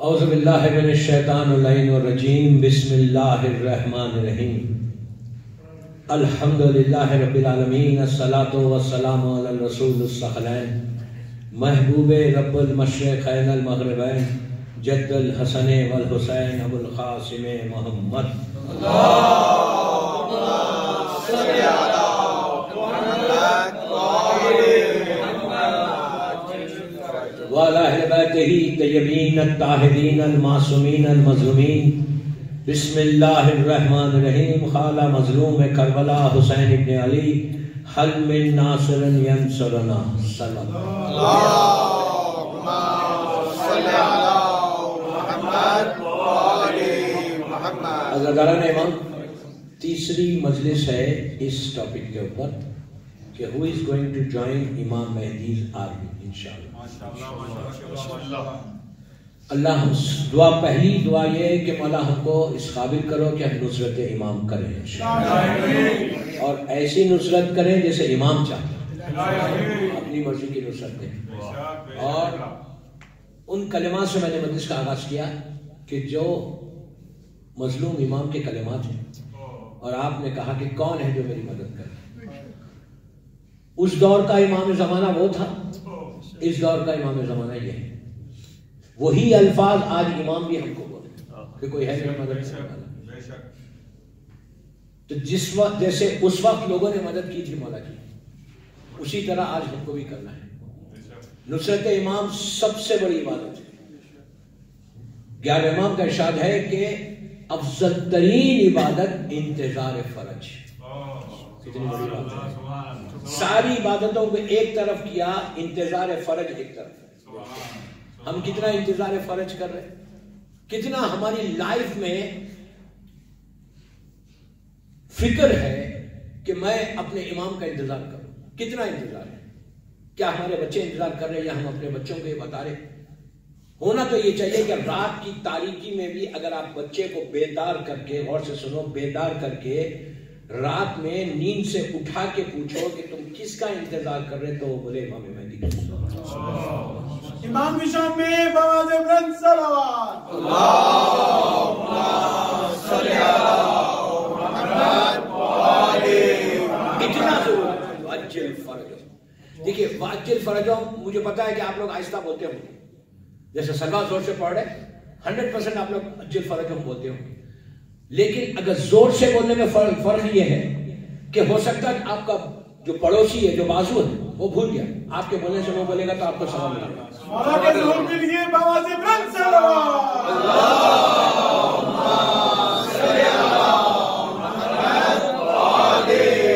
اعوذ باللہ من الشیطان الرجیم بسم اللہ الرحمن الرحیم الحمدللہ رب العالمین الصلاۃ والسلام علی الرسول الثقلین محبوب رب المشرقین المغربین جد الحسن والحسین ابو القاسم محمد اللہم صلی علی وعلى أهل بيته الطيبين الطاهرين المعصومين المظلومين بسم الله الرحمن الرحيم قال مظلوم کربلا حسین ابن علی هل من ناصر ينصرنا صلی اللهم صل على محمد وآل محمد. عزیزان امام، تیسری مجلس ہے اس ٹاپک کے اوپر کہ who is going to join امام مہدی's army انشاءاللہ. اللہ ہم دعا، پہلی دعا یہ ہے کہ مولا ہم کو اس قابل کرو کہ ہم نصرت امام کریں اور ایسی نصرت کریں جیسے امام چاہتے ہیں، اپنی مرضی کی نصرت دیں. اور ان کلمات سے میں نے مجلس کا آغاز کیا کہ جو مظلوم امام کے کلمات ہیں، اور آپ نے کہا کہ کون ہے جو میری مدد کرے. اس دور کا امام زمانہ وہ تھا، اس دور کا امام زمانہ یہ ہے. وہی الفاظ آج امام بھی ہم کو بولے کہ کوئی ہے میری مدد کرنے والا. تو جس وقت جیسے اس وقت لوگوں نے مدد کی تھی مولا کی، اسی طرح آج ہم کو بھی کرنا ہے. نصرت امام سب سے بڑی عبادت ہے. 11 امام کا ارشاد ہے کہ افضل ترین عبادت انتظار فرج. کتنی بڑی بات ہے. ساری عبادتوں کو ایک طرف کیا، انتظار فرج ایک طرف. ہم کتنا انتظار فرج کر رہے ہیں، کتنا ہماری لائف میں فکر ہے کہ میں اپنے امام کا انتظار کروں. کتنا انتظار ہے؟ کیا ہمارے بچے انتظار کر رہے ہیں یا ہم اپنے بچوں کو یہ بتا رہے؟ ہونا تو یہ چاہیے کہ رات کی تاریکی میں بھی اگر آپ بچے کو بیدار کر کے، غور سے سنو، بیدار کر کے رات میں نیند سے اٹھا کے پوچھو کہ تم کس کا انتظار کر رہے، تو وہ بولے امام مہدی کا. امام کی شان میں بواز بلند صلوات. اللہم صلی علی محمد وآل محمد. اتنا ضرورت ہے. واجل فرجہم. دیکھیے واجل فرجہم، مجھے پتا ہے کہ آپ لوگ آہستہ بولتے ہوں گے، جیسے سلوا زور سے پڑھ رہے 100% آپ لوگ اجل فرجہم بولتے ہوں گے. لیکن اگر زور سے بولنے میں فرق یہ ہے کہ ہو سکتا ہے آپ کا جو پڑوسی ہے، جو بازو ہے، وہ بھول گیا، آپ کے بولنے سے وہ بولے گا تو آپ کو ثواب ملے گا. مولا کے ظہور کے لیے بواز بلند صلوات. اللہم صلی علی محمد وآل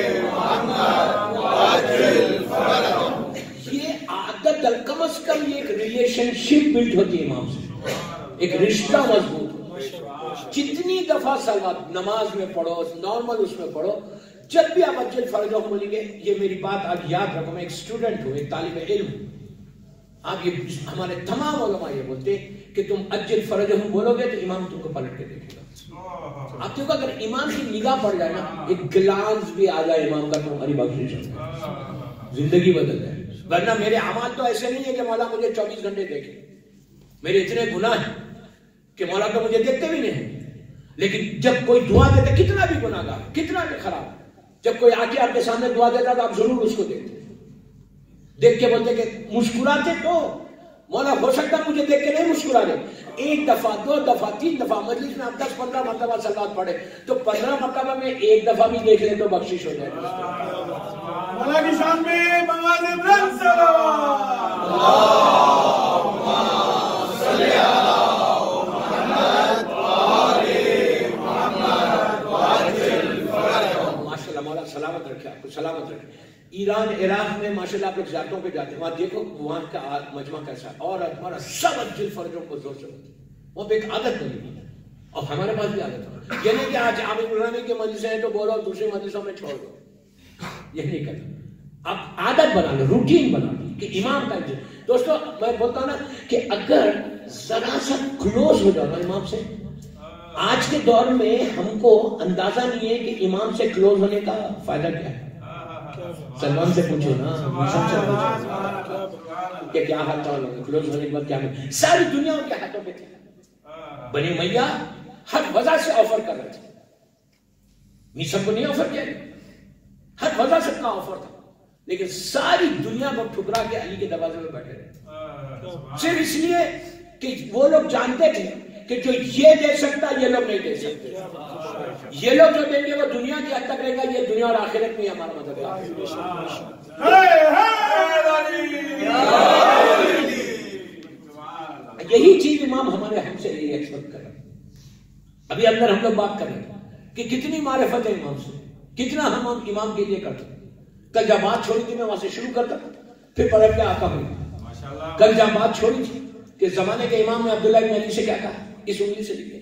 محمد واجل فرجہم. یہ عادت کم از کم یہ ایک ریلیشن شپ بلڈ ہوتی ہے امام سے، ایک رشتہ مضبوط. جتنی دفعہ صلوات نماز میں پڑھو، نارمل اس میں پڑھو، جب بھی آپ اجل فرجہم بولیں گے، یہ میری بات آج یاد رکھو. میں ایک اسٹوڈنٹ ہوں، ایک طالب علم ہوں. آپ یہ ہمارے تمام علماء یہ بولتے ہیں کہ تم اجل فرجہم بولو گے تو امام تم کو پلٹ کے دیکھے گا. آپ دیکھو اگر امام کی نگاہ پڑ جائے نا، ایک گلانس بھی آ جائے امام کا، تمہاری بخشش ہے، زندگی بدل جائے. ورنہ میرے اعمال تو ایسے نہیں ہے کہ مولا مجھے 24 گھنٹے دیکھے. میرے اتنے گناہ ہیں کہ مولا تو مجھے دیکھتے بھی نہیں. لیکن جب کوئی دعا دیتا، کتنا بھی گناہ گار، کتنا بھی خراب، جب کوئی آ کے آپ کے سامنے دعا دیتا تو آپ ضرور اس کو دیکھتے، دیکھ کے بولتے کہ مسکراتے تو مولا ہو سکتا مجھے دیکھ کے نہیں مسکرا رہے. ایک دفعہ، 2 دفعہ، 3 دفعہ مجلس میں آپ 10-15 مرتبہ صلوات پڑھے تو 15 مرتبہ میں ایک دفعہ بھی دیکھ لیں تو بخشش ہو جائے. مولا کی شان میں بواز بلند صلوات. اللہم صلی علی محمد وآل محمد واجل فرجہم. ماشاءاللہ مولا سلامت رکھے، آپ کو سلامت رکھے. ایران، عراق میں ماشاءاللہ آپ لوگ زیارتوں پہ جاتے ہیں، وہاں دیکھو وہاں کا مجمع کیسا ہے، اور ہمارا سب اجل فرجوں کو زور سے ہوتے ہیں. وہاں پہ ایک عادت بنی ہوئی ہے، اور ہمارے پاس بھی عادت ہے. یہ نہیں کہ آج عامر ابراہیمی کے مجلسیں ہیں تو بولو، دوسری مجلسوں میں چھوڑ دو، یہ نہیں کرنا. آپ عادت بنا لو، روٹین بنا لو کہ امام کا اجل. دوستو میں بولتا ہوں نا کہ اگر ذرا سا کلوز ہو جاؤ نا امام سے، آج کے دور میں ہم کو اندازہ نہیں ہے کہ امام سے کلوز ہونے کا فائدہ کیا ہے. سلمان سے پوچھو نا، سب سے پوچھو کہ کیا حال چال ہے، کلوز ہونے کے بعد کیا ہے. ساری دنیا ان کے ہاتھوں پہ تھی. بنی امیہ ہر وجہ سے آفر کر رہے تھے، نہیں سب کو نہیں آفر کیا، ہر وجہ سب کا آفر تھا، لیکن ساری دنیا کو ٹھکرا کے علی کے دروازے میں بیٹھے رہے، صرف اس لیے کہ وہ لوگ جانتے تھے کہ جو یہ دے سکتا یہ لوگ نہیں دے سکتے، یہ لوگ جو دیں گے وہ دنیا کی حد تک رہے گا، یہ دنیا اور آخرت میں ہمارا مدد ہے۔ یہی چیز امام ہمارے ہم سے یہی ایکسپیکٹ کر رہے ہیں۔ ابھی اندر ہم لوگ بات کر رہے ہیں کہ کتنی معرفت ہے امام سے، کتنا ہم امام کے لیے کرتے ہیں۔ کل جب بات چھوڑی تھی میں وہاں سے شروع کرتا پھر پلٹ کے آقا ہوئی۔ کل جب بات چھوڑی تھی کہ زمانے کے امام نے عبداللہ بن علی سے کیا کہا، اس انگلی سے لکھے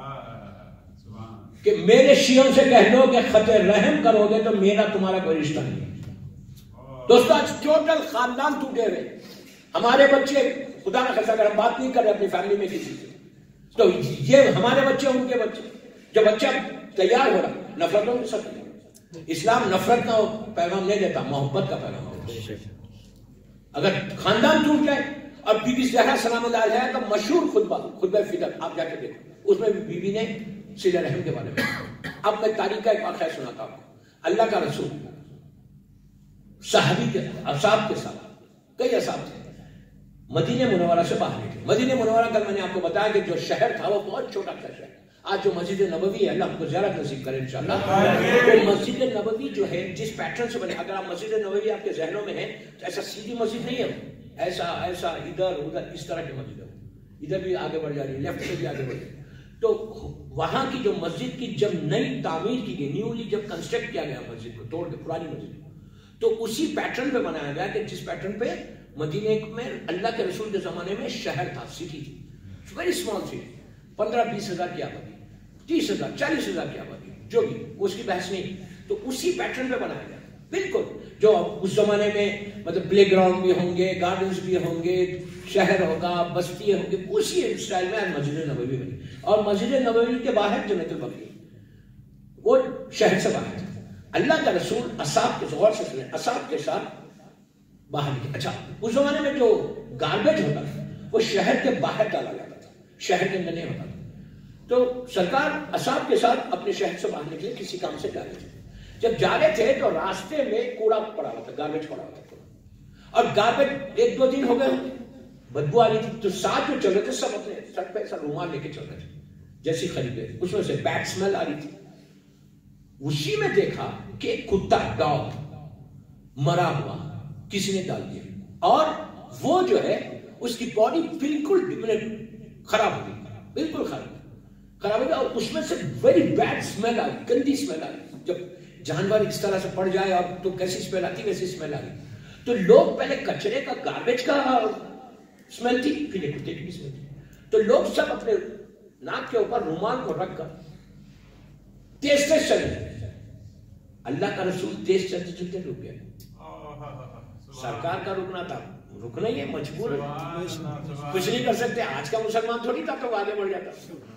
کہ میرے شیعوں سے کہہ دو کہ خط رحم کرو گے تو میرا تمہارا کوئی رشتہ نہیں۔ دوستو آج ٹوٹل خاندان ٹوٹے ہوئے، ہمارے بچے، خدا نہ خاصا اگر ہم بات نہیں کر رہے اپنی فیملی میں کسی سے، تو یہ ہمارے بچے ان کے بچے، جو بچہ تیار ہو رہا نفرتوں کے ساتھ۔ اسلام نفرت کا پیغام نہیں دیتا، محبت کا پیغام دیتا۔ اگر خاندان ٹوٹ جائے، اور بی بی زہرا سلام اللہ علیہا کا مشہور خطبہ فطر آپ جا کے دیکھو، اس میں بی بی نے صلہ رحم کے بارے میں۔ اب میں تاریخ کا ایک واقعہ سناتا ہوں۔ اللہ کا رسول صحابی کے اصحاب کے ساتھ، کئی اصحاب تھے، مدینہ منورہ سے باہر نکلے۔ مدینہ منورہ کل میں نے آپ کو بتایا کہ جو شہر تھا وہ بہت چھوٹا تھا شہر۔ آج جو مسجد نبوی ہے، اللہ ہم کو زیارت نصیب کرے انشاءاللہ۔ وہ مسجد نبوی جو ہے جس پیٹرن سے بنے، اگر آپ مسجد نبوی آپ کے ذہنوں میں ہے تو ایسا سیدھی مسجد نہیں ہے، ایسا ادھر ادھر اس طرح کی مسجد ہے، ادھر بھی آگے بڑھ جا رہی ہے، لیفٹ سے بھی آگے بڑھ رہی ہے۔ تو وہاں کی جو مسجد کی جب نئی تعمیر کی گئی، نیولی جب کنسٹرکٹ کیا گیا مسجد کو توڑ کے، پرانی مسجد کو، تو اسی پیٹرن پہ بنایا گیا کہ جس پیٹرن پہ مدینہ میں اللہ کے رسول کے زمانے میں شہر تھا، سٹی تھی، ویری اسمال سٹی، 15-20 ہزار کی آبادی، 30,000 40,000 کی آبادی، جو بھی اس کی بحث نہیں، تو اسی پیٹرن پہ بنایا گیا بالکل، جو اس زمانے میں مطلب پلے گراؤنڈ بھی ہوں گے، گارڈنز بھی ہوں گے، شہر ہوگا، بستی ہوں گے، اسی اسٹائل میں مسجد نبوی بنی۔ اور مسجد نبوی کے باہر جنت البقیع، وہ شہر سے باہر تھا۔ اللہ کا رسول اصحاب کے، غور سے سنیں، اصحاب کے ساتھ باہر نکلے۔ اچھا، اس زمانے میں جو گاربیج ہوتا تھا وہ شہر کے باہر ڈالا جاتا تھا، شہر کے اندر نہیں ہوتا تھا۔ تو سرکار اصحاب کے ساتھ اپنے شہر سے باہر نکلے، کسی کام سے جا رہے تھے۔ جب جا رہے تھے تو راستے میں کوڑا پڑا ہوا تھا، گاربیج پڑا ہوا تھا، اور گاربیج 1-2 دن ہو گئے ہوں، بدبو آ رہی تھی۔ تو ساتھ جو چل رہے تھے سب اپنے سر پہ ایسا رومال لے کے چل رہے تھے، جیسی خریدے، اس میں سے بیڈ اسمیل آ رہی تھی۔ اسی میں دیکھا کہ ایک کتا، ڈاگ مرا ہوا کسی نے ڈال دیا، اور وہ جو ہے اس کی باڈی بالکل خراب ہو گئی، بالکل خراب ہو گیا، اور اس میں سے ویری بیڈ اسمیل آئی، گندی اسمیل آئی۔ جب جانور اس طرح سے پڑ جائے اور تو کیسی اسمیل آتی، ویسی اسمیل آئی۔ تو لوگ پہلے کچرے کا، گاربیج کا اسمیل تھی، پھر ایک کتے کی اسمیل تھی۔ تو لوگ سب اپنے ناک کے اوپر رومال کو رکھ کر تیز تیز چلے۔ اللہ کا رسول تیز چلتے چلتے رک گیا۔ سرکار کا رکنا تھا، رکنا ہی ہے، مجبور ہے، کچھ نہیں کر سکتے۔ آج کا مسلمان تھوڑی تھا تو آگے بڑھ جاتا،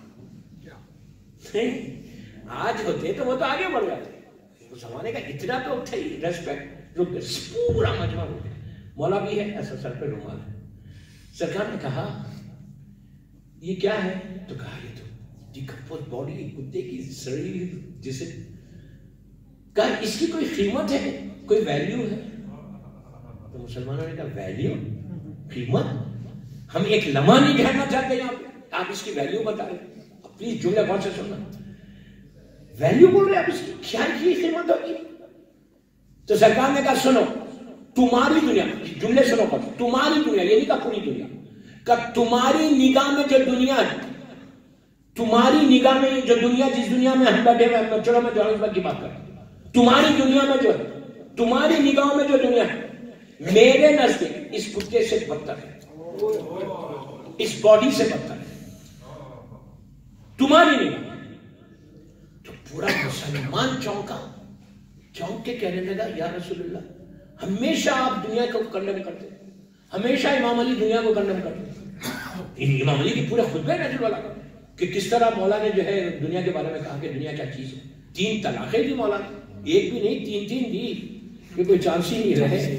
آج ہوتے تو وہ تو آگے بڑھ جاتے۔ اس زمانے کا اتنا تو تھا ہی ریسپیکٹ، رک گئے، پورا مجمع رک گیا۔ مولا بھی ہے، ایسا سر پہ رومال ہے۔ سرکار نے کہا یہ کیا ہے؟ تو کہا یہ تو ڈیکمپوز باڈی، کتے کی سڑی ہوئی جسے، کہا اس کی کوئی قیمت ہے، کوئی ویلیو ہے؟ تو مسلمانوں نے کہا ویلیو، قیمت، ہم ایک لمحہ نہیں ٹھہرنا چاہتے یہاں پہ، آپ اس کی ویلیو بتا رہے ہیں۔ پلیز جملہ غور سے سننا، ویلیو بول رہے ہیں آپ اس کی، کیا کی قیمت ہوگی؟ تو سرکار نے کہا سنو، تمہاری دنیا، جملے سنو پر، تمہاری دنیا، یہ نہیں کہا پوری دنیا، کہ تمہاری نگاہ میں جو دنیا ہے، تمہاری نگاہ میں جو دنیا، جس دنیا میں ہم بیٹھے ہوئے، چلو میں جوہانسبرگ کی بات کرتا ہوں، تمہاری دنیا میں جو ہے، تمہاری نگاہوں میں جو دنیا ہے، میرے نزدیک اس کتے سے بدتر ہے، اس باڈی سے بدتر ہے، تمہاری نگاہ۔ تو پورا مسلمان چونک کے کہنے لگا یا رسول اللہ، ہمیشہ آپ دنیا کو کنڈم کرتے، ہمیشہ امام علی دنیا کو کنڈم کرتے۔ امام علی کی پورے خطبے نظر والا کہ کس طرح مولا نے جو ہے دنیا کے بارے میں کہا کہ دنیا کیا چیز ہے۔ 3 طلاقیں دی مولا نے، ایک بھی نہیں، 3 دی، کہ کوئی چانس ہی نہیں رہے،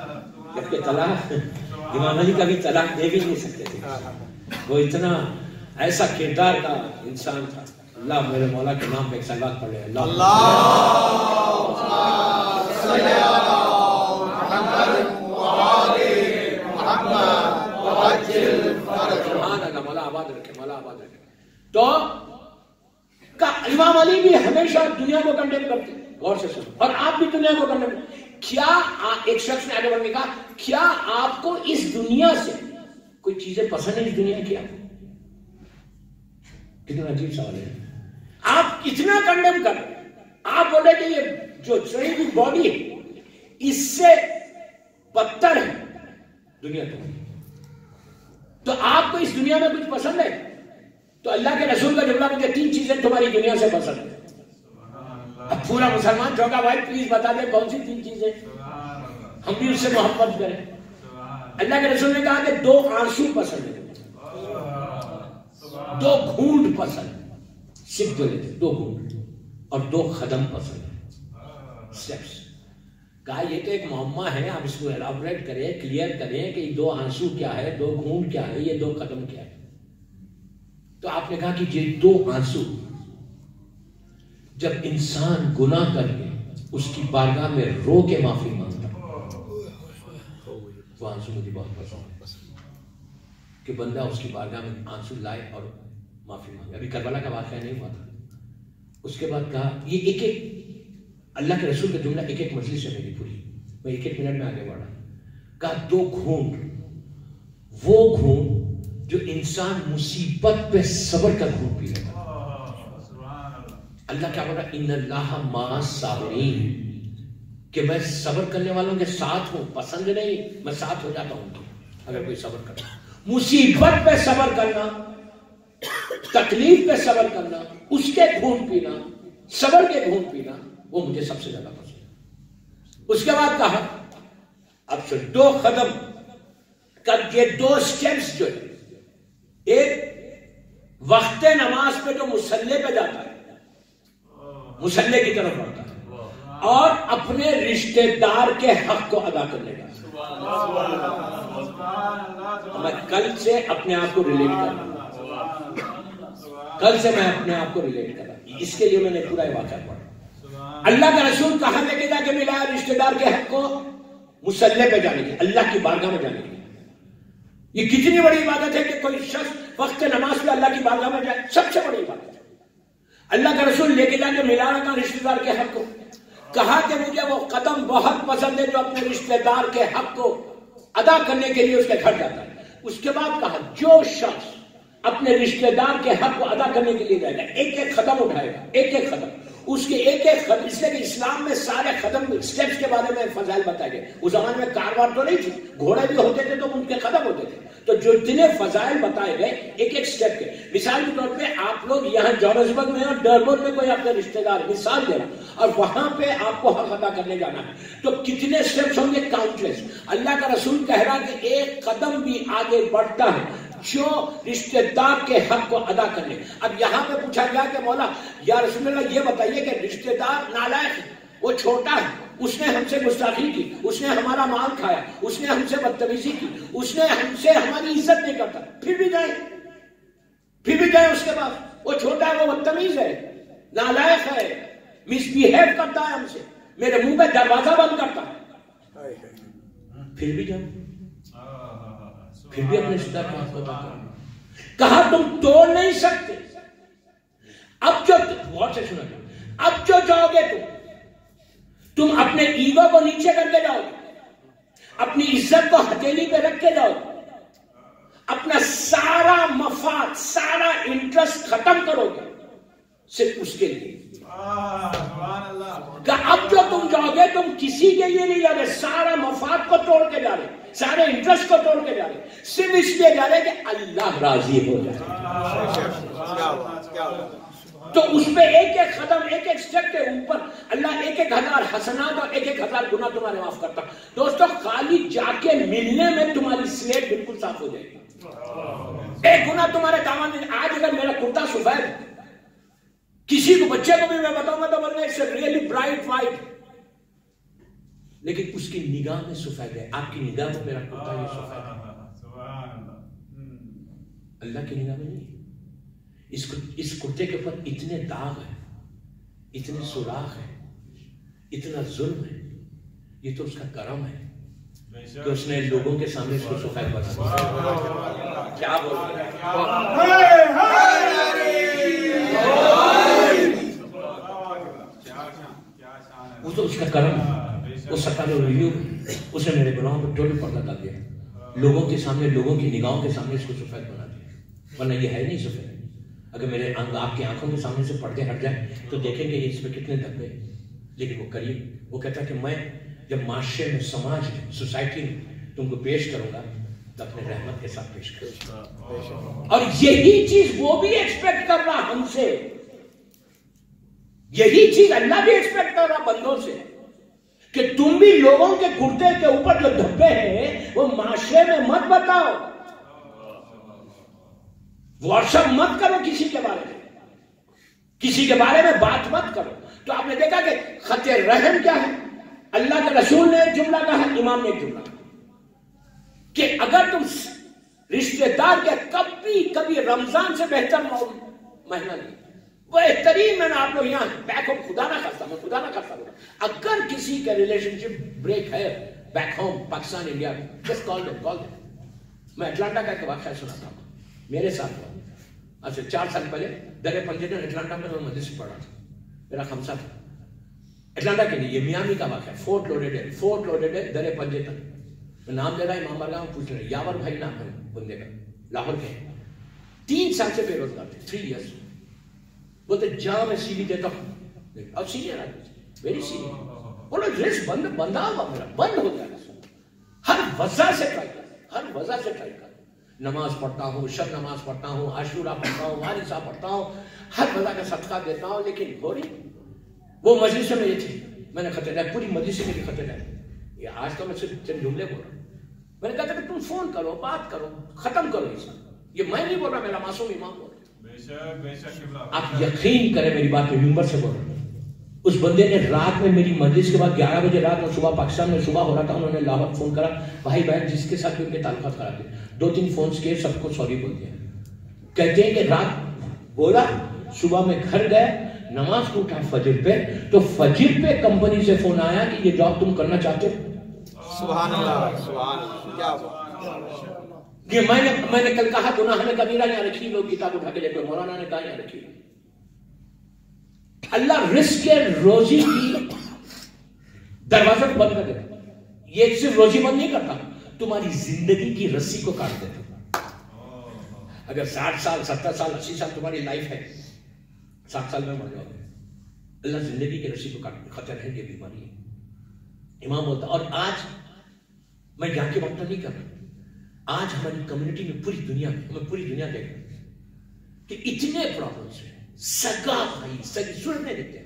جبکہ طلاق امام علی کا بھی طلاق دے بھی نہیں سکتے تھے، وہ اتنا ایسا کردار کا انسان تھا. اللہ میرے مولا کے نام پہ ایک سلوات پڑھ لے. اللہ مولا آباد رکھے، مولا آباد رکھے. تو امام علی بھی ہمیشہ دنیا کو کنڈیم کرتے، غور سے سنو، اور آپ بھی دنیا کو کنڈیم کرتے. کیا ایک شخص نے آگے بڑھ کے کہا کیا آپ کو اس دنیا سے کوئی چیزیں پسند ہے؟ اس دنیا کی آپ کتنا عجیب سوال ہے. آپ کتنا کنڈیم کر رہے ہیں. آپ بولے کہ یہ جو چڑی ہوئی باڈی ہے اس سے بدتر ہے دنیا تو آپ کو اس دنیا میں کچھ پسند ہے؟ تو اللہ کے رسول کا جملہ مجھے 3 چیزیں تمہاری دنیا سے پسند ہے. اب پورا مسلمان چوکا بھائی پلیز بتا دیں کون سی 3 چیزیں ہم بھی اس سے محبت کریں. اللہ کے رسول نے کہا کہ 2 آنسو پسند ہے، 2 گھونٹ پسند ہے، صرف 2 لیتے 2 گھونٹ، اور 2 قدم پسند ہے، سٹیپس. کہا یہ تو ایک معمہ ہے، آپ اس کو ایلابریٹ کریں، کلیئر کریں کہ یہ 2 آنسو کیا ہے، 2 گھونٹ کیا ہے، یہ 2 قدم کیا ہے. تو آپ نے کہا کہ یہ 2 آنسو جب انسان گناہ کر کے اس کی بارگاہ میں رو کے معافی مانگتا وہ آنسو مجھے بہت پسند ہے کہ بندہ اس کی بارگاہ میں آنسو لائے اور معافی مانگے. ابھی کربلا کا واقعہ نہیں ہوا تھا. اس کے بعد کہا یہ ایک اللہ کے رسول کا جملہ ایک مجلس ہے میری پوری، میں 1 منٹ میں آگے بڑھا. کہا 2 گھونٹ، وہ گھونٹ جو انسان مصیبت پہ صبر کا گھونٹ پی لیتا. اللہ کیا بول رہا ہے؟ ان اللہ مع الصابرین، کہ میں صبر کرنے والوں کے ساتھ ہوں. پسند نہیں، میں ساتھ ہو جاتا ہوں اگر کوئی صبر کرتا. مصیبت پہ صبر کرنا، تکلیف پہ صبر کرنا، اس کے گھونٹ پینا، صبر کے گھونٹ پینا، وہ مجھے سب سے زیادہ پسند ہے. اس کے بعد کہا اب سے 2 قدم کا یہ 2 سٹیپس جو ہے، ایک وقت نماز پہ جو مصلی پہ جاتا ہے، مصلی کی طرف بڑھتا ہے، اور اپنے رشتہ دار کے حق کو ادا کرنے کا. میں کل سے اپنے آپ کو ریلیٹ کر رہا ہوں، کل سے میں اپنے آپ کو ریلیٹ کر رہا ہوں. اس کے لیے میں نے پورا واقعہ پڑھا. اللہ کا رسول کہاں لے کے جا کے ملایا رشتہ دار کے حق کو؟ مصلی پہ جانے کے، اللہ کی بارگاہ میں جانے کے. یہ کتنی بڑی عبادت ہے کہ کوئی شخص وقت نماز پہ اللہ کی بارگاہ میں جائے، سب سے بڑی عبادت ہے. اللہ کا رسول لے کے جا کے ملا رکھا رشتہ دار کے حق کو. کہا کہ مجھے وہ قدم بہت پسند ہے جو اپنے رشتہ دار کے حق کو ادا کرنے کے لیے اس کے گھر جاتا ہے. اس کے بعد کہا جو شخص اپنے رشتہ دار کے حق کو ادا کرنے کے لیے جائے گا، 1 قدم اٹھائے گا، 1 قدم، اس کے 1 قدم. اس لیے کہ اسلام میں سارے قدم سٹیپس کے بارے میں فضائل بتائے گئے. اس زمانے میں کاروبار تو نہیں تھی، گھوڑے بھی ہوتے تھے تو ان کے قدم ہوتے تھے. تو جو اتنے فضائل بتائے گئے 1 سٹیپ کے. مثال کے طور پہ آپ لوگ یہاں جوہانسبرگ میں اور ڈربن میں کوئی اپنے رشتہ دار مثال دے رہا اور وہاں پہ آپ کو حق ادا کرنے جانا ہے تو کتنے سٹیپس ہوں گے؟ کاؤنٹلیس. اللہ کا رسول کہہ رہا کہ 1 قدم بھی آگے بڑھتا ہے جو رشتہ دار کے حق کو ادا کرنے. اب یہاں پہ پوچھا گیا کہ مولا یا رسول اللہ یہ بتائیے کہ رشتہ دار نالائق ہے، وہ چھوٹا ہے، اس نے ہم سے گستاخی کی، اس نے ہمارا مال کھایا، اس نے ہم سے بدتمیزی کی، اس نے ہم سے ہماری عزت نہیں کرتا، پھر بھی جائیں اس کے بعد وہ چھوٹا ہے، وہ بدتمیز ہے، نالائق ہے، مس بیہیو کرتا ہے ہم سے، میرے منہ پہ دروازہ بند کرتا ہے، پھر بھی جائیں، پھر بھی اپنے رشتہ دار کے حق کو ادا کرنا. کہا تم توڑ نہیں سکتے. اب جو غور سے سنا، اب جو جاؤ گے تم اپنے ایگو کو نیچے کر کے جاؤ گے، اپنی عزت کو ہتھیلی پہ رکھ کے جاؤ گے، اپنا سارا مفاد، سارا انٹرسٹ ختم کرو گے صرف اس کے لیے. کہ اب جو تم جاؤ گے تم کسی کے لیے نہیں جا رہے، سارا مفاد کو توڑ کے جا رہے، سارے انٹرسٹ کو توڑ کے جا رہے، صرف اس لیے جا رہے کہ اللہ راضی ہو جائے. تو اس پہ 1 قدم، 1 سٹیپ کے اوپر اللہ 1,000 حسنات اور 1,000 گناہ تمہارے معاف کرتا. دوستو خالی جا کے ملنے میں تمہاری سلیٹ بالکل صاف ہو جائے گی. 1 گناہ تمہارے دامن میں. آج اگر میرا کرتا سفید، کسی کو بچے کو بھی میں بتاؤں گا تو بولنا اٹس ریئلی برائٹ وائٹ، لیکن اس کی نگاہ میں سفید ہے. آپ کی نگاہ میں میرا کرتا یہ سفید ہے، اللہ کی نگاہ میں نہیں. اس کرتے کے اوپر اتنے داغ ہیں، اتنے سوراخ ہیں، اتنا ظلم ہے، یہ تو اس کا کرم ہے کہ اس نے لوگوں کے سامنے اس کو سفید بنا دیا۔ کیا بول رہے ہیں؟ وہ تو اس کا کرم ہے، وہ سرکار ریویو ہے، اس نے میرے گناہوں پر ٹوٹل پردہ ڈال دیا، لوگوں کے سامنے، لوگوں کی نگاہوں کے سامنے اس کو سفید بنا دیا، ورنہ یہ ہے نہیں سفید۔ اگر میرے آپ کی آنکھوں کے سامنے سے پردے ہٹ جائیں تو دیکھیں گے اس میں کتنے دھبے، لیکن وہ قریب، وہ کہتا ہے کہ میں جب معاشرے میں، سماج میں، سوسائٹی میں تم کو پیش کروں گا تو اپنے رحمت کے ساتھ پیش کروں گا۔ اور یہی چیز وہ بھی ایکسپیکٹ کر رہا ہم سے، یہی چیز اللہ بھی ایکسپیکٹ کر رہا بندوں سے، کہ تم بھی لوگوں کے کرتے کے اوپر جو دھبے ہیں وہ معاشرے میں مت بتاؤ، واٹس ایپ مت کرو کسی کے بارے میں، کسی کے بارے میں بات مت کرو۔ تو آپ نے دیکھا کہ خط رحم کیا ہے؟ اللہ کے رسول نے ایک جملہ کہا، امام نے ایک جملہ کہا کہ اگر تم رشتہ دار کے کبھی رمضان سے بہتر مہینہ نہیں، بہترین، میں نے آپ لوگ یہاں بیک ہوم، خدا نہ کرتا ہوں، اگر کسی کا ریلیشن شپ بریک ہے بیک ہوم پاکستان انڈیا میں، جسٹ کال دیم۔ میں اٹلانٹا کا ایک واقعہ سناتا ہوں، میرے ساتھ ہوا آج سے 4 سال پہلے، درے پنجتن اٹلانٹا میں میں مدرسے پڑھ رہا تھا، میرا خمسہ تھا اٹلانٹا کے لیے، یہ میامی کا واقعہ، فورٹ لوڈیڈ درے پنجتن، میں نام لے رہا امام بارگاہ میں، پوچھ رہے یاور بھائی نام ہے بندے کا، لاہور کے، 3 سال سے بے روزگار تھے، 3 ایئرس، بولتے جہاں میں سی وی دیتا ہوں، اب سینئر آدمی، ویری سینئر، بولو رسک بندہ ہوا میرا، بند ہو جائے، ہر وجہ سے ٹرائی کر، نماز پڑھتا ہوں، شب نماز پڑھتا ہوں، عاشورہ پڑھتا ہوں، وارثہ پڑھتا ہوں، ہر وجہ کا صدقہ دیتا ہوں، لیکن ہو نہیں۔ وہ مجلس میں یہ تھی، میں نے خطے پوری مجلس میں بھی خطے یہ آج تو میں صرف چند جملے بول رہا ہوں، میں نے کہا کہ تم فون کرو، بات کرو، ختم کرو یہ میں نہیں بول رہا، میرا معصوم امام بول رہا۔ آپ یقین کریں میری بات، میں ممبر سے بول رہا ہوں، اس بندے نے رات میں میری مجلس کے بعد 11 بجے رات میں، صبح پاکستان میں صبح ہو رہا تھا، انہوں نے لاہور فون کرا، بھائی بہن جس کے ساتھ بھی ان کے تعلقات خراب تھے، 2-3 فونز کیے، سب کو سوری بول دیا، کہتے ہیں کہ رات بولا، صبح میں گھر گئے، نماز کو اٹھا فجر پہ، تو فجر پہ کمپنی سے فون آیا کہ یہ جاب تم کرنا چاہتے ہو۔ سبحان اللہ، سبحان اللہ، یہ میں نے کل کہا گناہ میں کبیرہ یہاں رکھی، لوگ کتاب اٹھا کے لے کے، مولانا نے کہا یہاں رکھی۔ اللہ رزق کے روزی کی دروازہ بند کر دیتا، یہ صرف روزی بند نہیں کرتا، تمہاری زندگی کی رسی کو کاٹ دیتا۔ اگر 60 سال 70 سال 80 سال تمہاری لائف ہے، 60 سال میں مر جاؤ گے، اللہ زندگی کی رسی کو کاٹ دے، خطر ہے، یہ بیماری ہے۔ امام ہوتا، اور آج میں یہاں کی بات نہیں کر رہا، آج ہماری کمیونٹی میں پوری دنیا میں، ہمیں پوری دنیا دیکھ رہے ہیں کہ اتنے پرابلمس ہیں، سگا بھائی سگی صورت نہیں دیکھتے،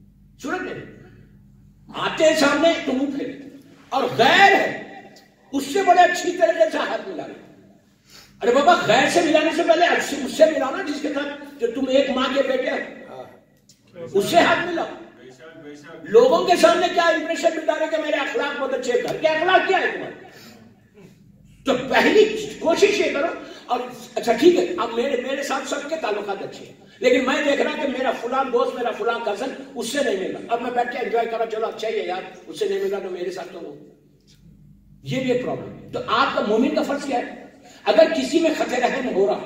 آتے ہیں سامنے تو منہ پھیرتے، اور غیر ہے اس سے بڑے اچھی طریقے سے ہاتھ ملا رہے۔ ارے بابا غیر سے ملانے سے پہلے اس سے ملانا جس کے ساتھ جو تم ایک ماں کے بیٹے ہو، اس سے ہاتھ ملاؤ۔ لوگوں کے سامنے کیا امپریشن ملتا ہے کہ میرے اخلاق بہت اچھے، گھر کے اخلاق کیا ہے تمہارے؟ تو پہلی کوشش یہ کرو، اور اچھا ٹھیک ہے اب میرے ساتھ سب کے تعلقات اچھے ہیں، لیکن میں دیکھ رہا کہ میرا فلاں دوست، میرا فلاں کزن اس سے نہیں مل رہا، اب میں بیٹھ کے انجوائے کرا، چلو اچھا ہی ہے یار، اس سے نہیں مل رہا تو میرے ساتھ تو وہ، یہ بھی ایک پرابلم ہے۔ تو آپ کا مومن کا فرض کیا ہے؟ اگر کسی میں خط رحم ہو رہا،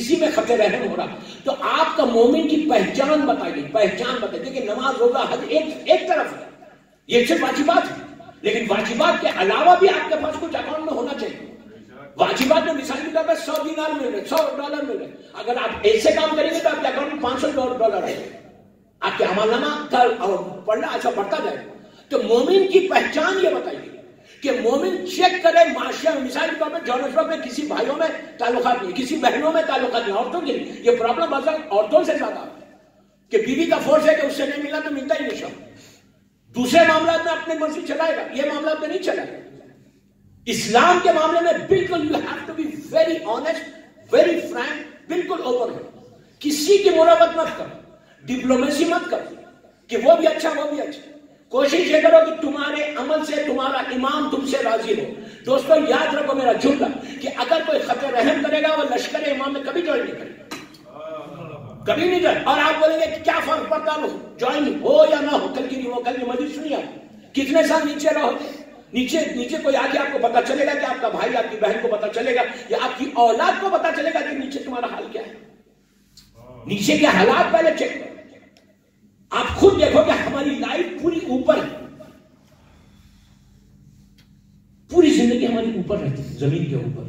تو آپ کا مومن کی پہچان بتائیے، کہ نماز روزہ حج ایک طرف ہے، یہ صرف واجبات ہے، لیکن واجبات کے علاوہ بھی آپ کے پاس کچھ اکاؤنٹ میں ہونا چاہیے۔ واجبات میں مثال کے طور پر $100 مل رہے، $100 مل رہے، اگر آپ ایسے کام کریں گے تو آپ کے اکاؤنٹ میں $500 آئے گا، آپ کے عمل نامہ پڑھنا اچھا بڑھتا جائے گا۔ تو مومن کی پہچان یہ بتائیے کہ مومن چیک کرے معاشرے میں، مثال کے طور پر جونسبرگ میں کسی بھائیوں میں تعلقات نہیں، کسی بہنوں میں تعلقات نہیں، عورتوں کے لیے یہ پرابلم عورتوں سے زیادہ ہے کہ بیوی کا فورس ہے کہ اس سے نہیں ملا تو ملتا ہی نہیں شوق، دوسرے معاملات میں اپنی مرضی چلائے گا، یہ معاملات میں نہیں چلائے گا۔ اسلام کے معاملے میں بالکل you have to be very honest, very frank, بالکل اوپن ہو، کسی کی مراوت مت کرو، ڈپلومیسی مت کرو کہ وہ بھی اچھا وہ بھی اچھا، کوشش یہ کرو کہ تمہارے عمل سے تمہارا امام تم سے راضی ہو۔ دوستو یاد رکھو میرا جملہ کہ اگر کوئی خط رحم کرے گا وہ لشکر امام میں کبھی جوائن نہیں کرے گا، کبھی نہیں جائے. اور آپ بولیں گے کہ کیا فرق پڑتا ہے جوائن ہو یا نہ ہو. کل کی مجلس سنی آپ, کتنے سال نیچے رہو گے, نیچے کوئی آگے آپ کو پتا چلے گا کہ آپ کا بھائی آپ کی بہن کو پتا چلے گا یا آپ کی اولاد کو پتا چلے گا کہ نیچے تمہارا حال کیا ہے. نیچے کے حالات پہلے چیک کرو. آپ خود دیکھو کہ ہماری لائف پوری اوپر ہے, پوری زندگی ہماری اوپر رہتی ہے, زمین کے اوپر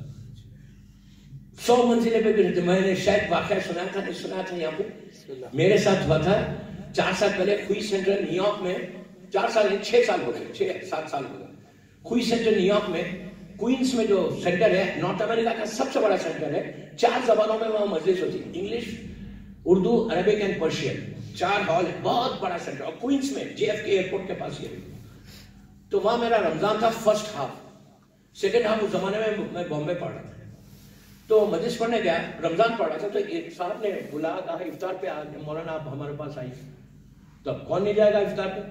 100 منزلیں پہ بھی رہتے. میں نے شاید واقعہ سنا تھا, نہیں سنا تھا, یہاں پہ میرے ساتھ ہوا تھا 4 سال پہلے. خوئی سینٹر نیو یارک میں 4 سال 6 سال ہو گئے, 6-7 سال ہو گئے. خوئی سینٹر نیو یارک میں کوئنس میں جو سینٹر ہے, نارتھ امریکہ کا سب سے بڑا سینٹر ہے. 4 زبانوں میں وہاں مجلس ہوتی ہے, English, Urdu, Arabic and Persian. 4 hall ہے, بہت بڑا سینٹر. اور کوئنس میں JFK ایئرپورٹ کے پاس یہ. تو وہاں میرا رمضان تھا فرسٹ ہاف. سیکنڈ ہاف اس زمانے میں بامبے پڑھ رہا تھا. تو مجلس پڑھنے گیا, رمضان پڑھ رہا تھا. تو ایک صاحب نے بلایا, کہا افطار پہ مولانا آپ ہمارے پاس آئیے. تو اب کون نہیں جائے گا افطار پہ؟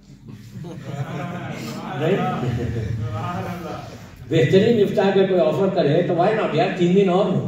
بہترین افطار پہ کوئی آفر کرے تو وائی ناٹ یار, 3 دن اور ہو.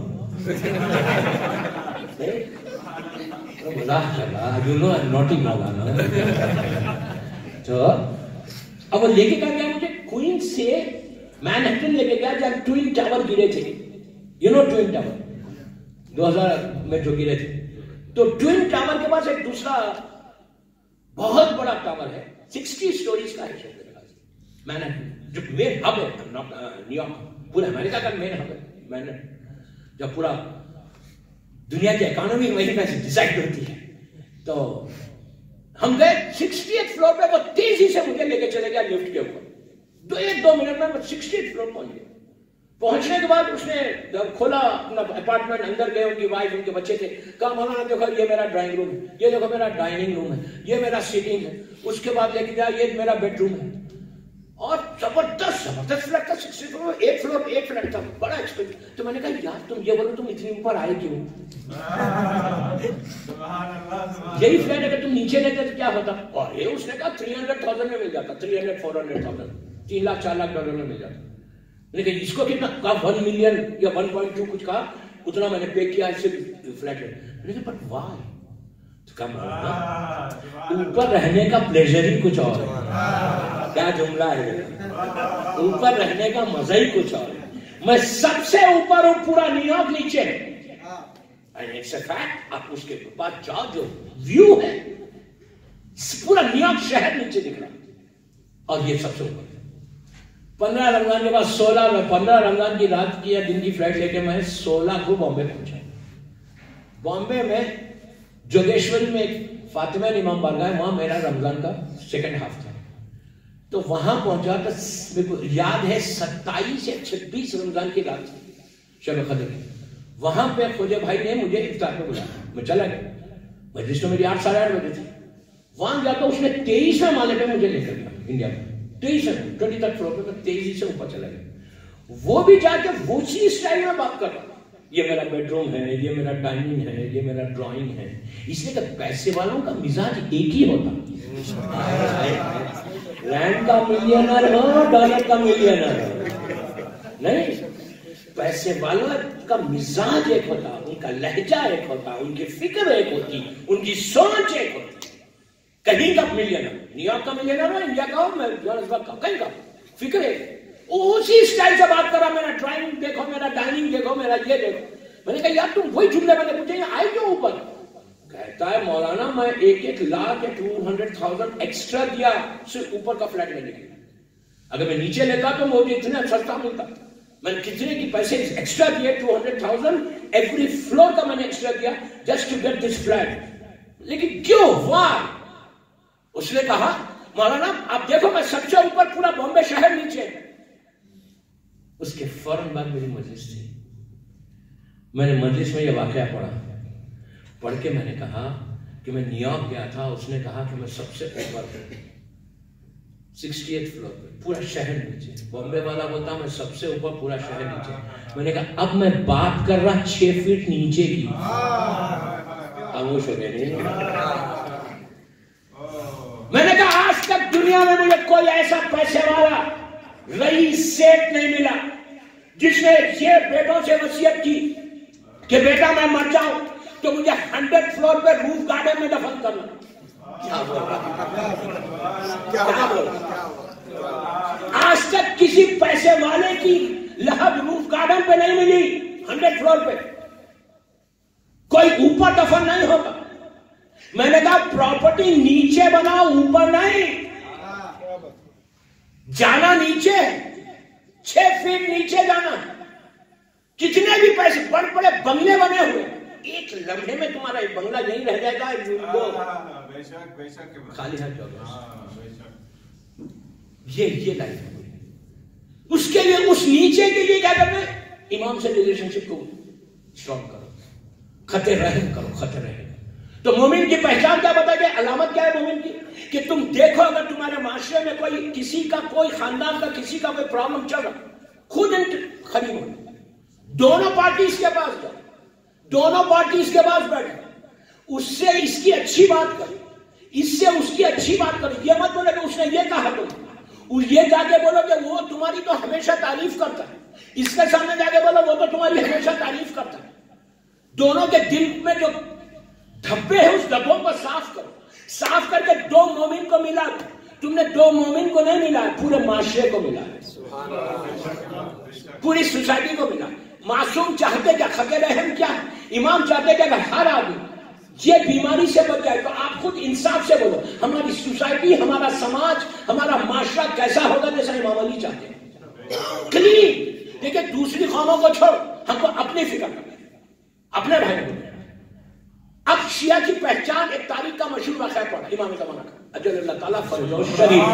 مزاق کر رہا, یو نو نوٹی مولانا. تو اب وہ لے کے گیا مجھے کوئن سے مین ہیٹن لے کے گیا جہاں ٹوئن ٹاور گرے تھے. یو نو ٹوئن ٹاور 2000 میں جو گرے تھے. تو ٹوئن ٹاور کے پاس ایک دوسرا بہت بڑا ٹاور ہے, 60 سٹوریز کا ہے. مین ہیٹن جو مین ہب ہے نیو یارک, پورا امریکہ کا مین ہب ہے مین ہیٹن. جب پورا دنیا کی اکانومی وہیں پہ ڈیسائڈ ہوتی ہے. تو ہم گئے 68 فلور پہ. وہ تیزی سے مجھے لے کے چلے گیا لفٹ کے اوپر. 1-2 منٹ میں 68 فلور پہنچ گیا. پہنچنے کے بعد اس نے کھولا اپنا اپارٹمنٹ, اندر گئے, ان کی وائف, ان کے بچے تھے. کہا مولانا دیکھو یہ میرا ڈرائنگ روم ہے, یہ دیکھو میرا ڈائننگ روم ہے, یہ میرا سیٹنگ ہے. اس کے بعد لے کے گیا, یہ میرا بیڈ روم ہے. اور زبردست فلیٹ تھا, 60 فلور, 8 فلور 8 فلیٹ تھا, بڑا ایکسپینسو. تو میں نے کہا یار تم یہ بولو تم اتنی اوپر آئے کیوں؟ یہی فلیٹ اگر تم نیچے لیتے تو کیا ہوتا؟ اور یہ اس نے کہا 300,000 میں مل جاتا, 300-400,000, 3 لاکھ 4 لاکھ ڈالر میں مل جاتا. لیکن اس کو کتنا کہا, 1 ملین یا 1.2 کچھ کہا, اتنا میں نے پے کیا اس سے فلیٹ ہے. لیکن بٹ وائی, تو کم اوپر رہنے کا پلیزر ہی کچھ اور ہے. کیا جملہ ہے, اوپر رہنے کا مزہ ہی کچھ اور ہے. میں سب سے اوپر ہوں, پورا نیو یارک نیچے ہے. آپ اس کے بعد جاؤ, جو ویو ہے پورا نیو یارک شہر نیچے دکھ رہا, اور یہ سب سے اوپر. 15 رمضان کے بعد 16 میں 15 رمضان کی رات کی یا دن کی فلائٹ لے کے میں 16 کو بامبے پہنچا. بامبے میں جوگیشوری میں ایک فاطمہ امام بارگاہ ہے, وہاں میرا رمضان کا سیکنڈ ہاف تھا. تو وہاں پہنچا تو میرے کو یاد ہے 27 یا 26 رمضان کی رات تھی, شب قدر. وہاں پہ خوجے بھائی نے مجھے افطار پہ بلایا, میں چلا گیا. مجلس تو میری 8 ساڑھے 8 بجے تھی. وہاں جا کے اس نے 23ویں مالے پہ مجھے لے کر گیا انڈیا میں. 23 فلور پہ میں تیزی سے اوپر چلا گیا. وہ بھی جا کے وہی اسٹائل میں بات کر رہا, یہ میرا بیڈ روم ہے, یہ میرا ڈائننگ ہے, یہ میرا ڈرائنگ ہے. اس لیے کہ پیسے والوں کا مزاج ایک ہی ہوتا, لینڈ کا ملینر ہو, ڈالر کا ملینر ہو, نہیں. پیسے والوں کا مزاج ایک ہوتا, ان کا لہجہ ایک ہوتا, ان کی فکر ایک ہوتی, ان کی سوچ ایک ہوتی. کہیں کا ملینر, نیو یارک کا ملینر ہو, انڈیا کا ہو, میں جوہانسبرگ کا, کہیں کا فکر ہے. اسی اسٹائل سے بات کر رہا, میرا ڈرائنگ دیکھو, میرا ڈائننگ دیکھو, میرا یہ دیکھو. میں نے کہا یار تم وہی جملے میں نے پوچھے, آئے کیوں اوپر؟ کہتا ہے مولانا میں 1 لاکھ یا 200,000 ایکسٹرا دیا سے اوپر کا فلیٹ لینے کے لیے. اگر میں نیچے لیتا تو مجھے اتنا سستا ملتا. میں نے کتنے کی پیسے ایکسٹرا دیے, 200,000 ایوری فلور کا میں نے ایکسٹرا دیا just to get this flat. لیکن کیوں, وائی؟ اس نے کہا مولانا آپ دیکھو میں سب سے اوپر, پورا بامبے شہر نیچے. اس کے فوراً بعد میری مجلس تھی. میں نے مجلس میں یہ واقعہ پڑھ کے میں نے کہا کہ میں نیو یارک گیا تھا. اس نے کہا کہ میں سب سے اوپر 68 فلور پہ, پورا شہر نیچے. بامبے والا بولتا میں سب سے اوپر, پورا شہر نیچے. میں نے کہا اب میں بات کر رہا 6 فٹ نیچے کی. خاموش ہو گئے. میں نے کہا آج تک دنیا میں مجھے کوئی ایسا پیسے والا رئیس سیٹ نہیں ملا جس نے یہ بیٹوں سے وصیت کی کہ بیٹا میں مر جاؤں تو مجھے 100 فلور پہ روف گارڈن میں دفن کرنا. کیا بول رہا؟ آج تک کسی پیسے والے کی لحد روف گارڈن پہ نہیں ملی. 100 فلور پہ کوئی اوپر دفن نہیں ہوگا. میں نے کہا پراپرٹی نیچے بناؤ اوپر نہیں. جانا نیچے 6 فٹ نیچے جانا. کتنے بھی پیسے بڑے بڑے بنگلے بنے ہوئے, ایک لمحے میں تمہارا ایک بنگلہ یہیں رہ جائے گا. خالی ہاتھ یہ لائف ہے. اس کے لیے اس نیچے کے لیے کیا کرنا ہے؟ امام سے ریلیشن شپ کو اسٹرانگ کرو, خط رحم کرو, خط رحم. تو مومن کی پہچان کیا بتا گیا؟ علامت کیا ہے مومن کی؟ کہ تم دیکھو اگر تمہارے معاشرے میں کوئی کسی کا کوئی خاندان کا کسی کا کوئی پرابلم چل رہا, خود قریب ہو, دونوں پارٹیز کے پاس جاؤ, دونوں پارٹیز کے پاس بیٹھو, اس سے اس کی اچھی بات کرو, اس سے اس کی اچھی بات کرو. یہ مت بولے کہ اس نے یہ کہا تم, یہ جا کے بولو کہ وہ تمہاری تو ہمیشہ تعریف کرتا ہے, اس کے سامنے جا کے بولو وہ تو تمہاری ہمیشہ تعریف کرتا ہے. دونوں کے دل میں جو دھبے ہیں اس دھبوں کو صاف کرو, صاف کر کے 2 مومن کو ملا دو. تم نے 2 مومن کو نہیں ملا, پورے معاشرے کو ملا, پوری سوسائٹی کو ملا. معصوم چاہتے کیا؟ خط رحم کیا ہے؟ امام چاہتے کہ اگر ہر آدمی یہ بیماری سے بچ جائے تو آپ خود انصاف سے بولو ہماری سوسائٹی, ہمارا سماج, ہمارا معاشرہ کیسا ہوگا جیسا امام علی چاہتے ہیں. کلین. دیکھیں دوسری قوموں کو چھوڑ, ہم کو اپنی فکر کرنا ہے, اپنے بھائی کو. اب شیعہ کی پہچان ایک تاریخ کا مشہور واقعہ پڑا امام زمانہ کا, اجل اللہ تعالیٰ فرجہ شریف.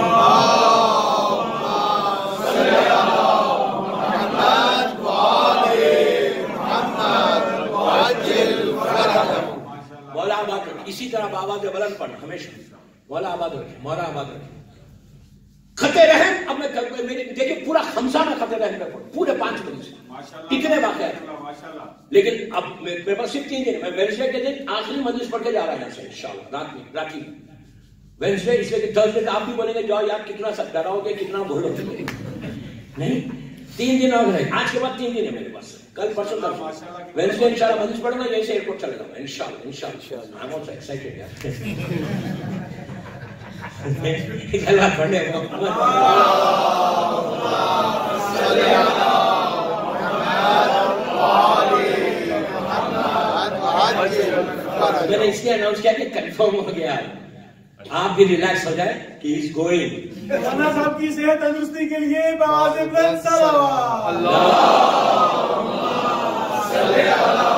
مولا آباد رکھے, اسی طرح آواز بلند پڑھنا ہمیشہ, مولا آباد رکھے, مولا آباد رکھے. خط رحم, اب میں دیکھیں پورا خمسہ میں خط رحم میں پڑھوں, پورے 5 دن سے اتنے واقعات. لیکن اب میرے پاس صرف 3 دن, میں وینسڈے کے دن آخری مجلس پڑھ کے جا رہا ہوں سے انشاءاللہ رات میں. وینسڈے اس لیے کہ تھرسڈے آپ بھی بولیں گے جاؤ یار کتنا ڈراؤ گے, کتنا بھولو گے. نہیں, 3 دن اور رہے, آج کے بعد 3 دن ہے میرے پاس, کل پرسوں تک. وینسڈے انشاءاللہ مجلس پڑھوں گا, یہیں سے ایئرپورٹ چلے جاؤں گا انشاءاللہ. I'm also excited یار. اللہ پڑھنے میں نے اس لیے اناؤنس کیا کہ کنفرم ہو گیا, آپ بھی ریلیکس ہو جائے کہ از گوئنگ. رانا صاحب کی صحت تندرستی کے لیے بآواز بلند صلوات. اللہم صلی علی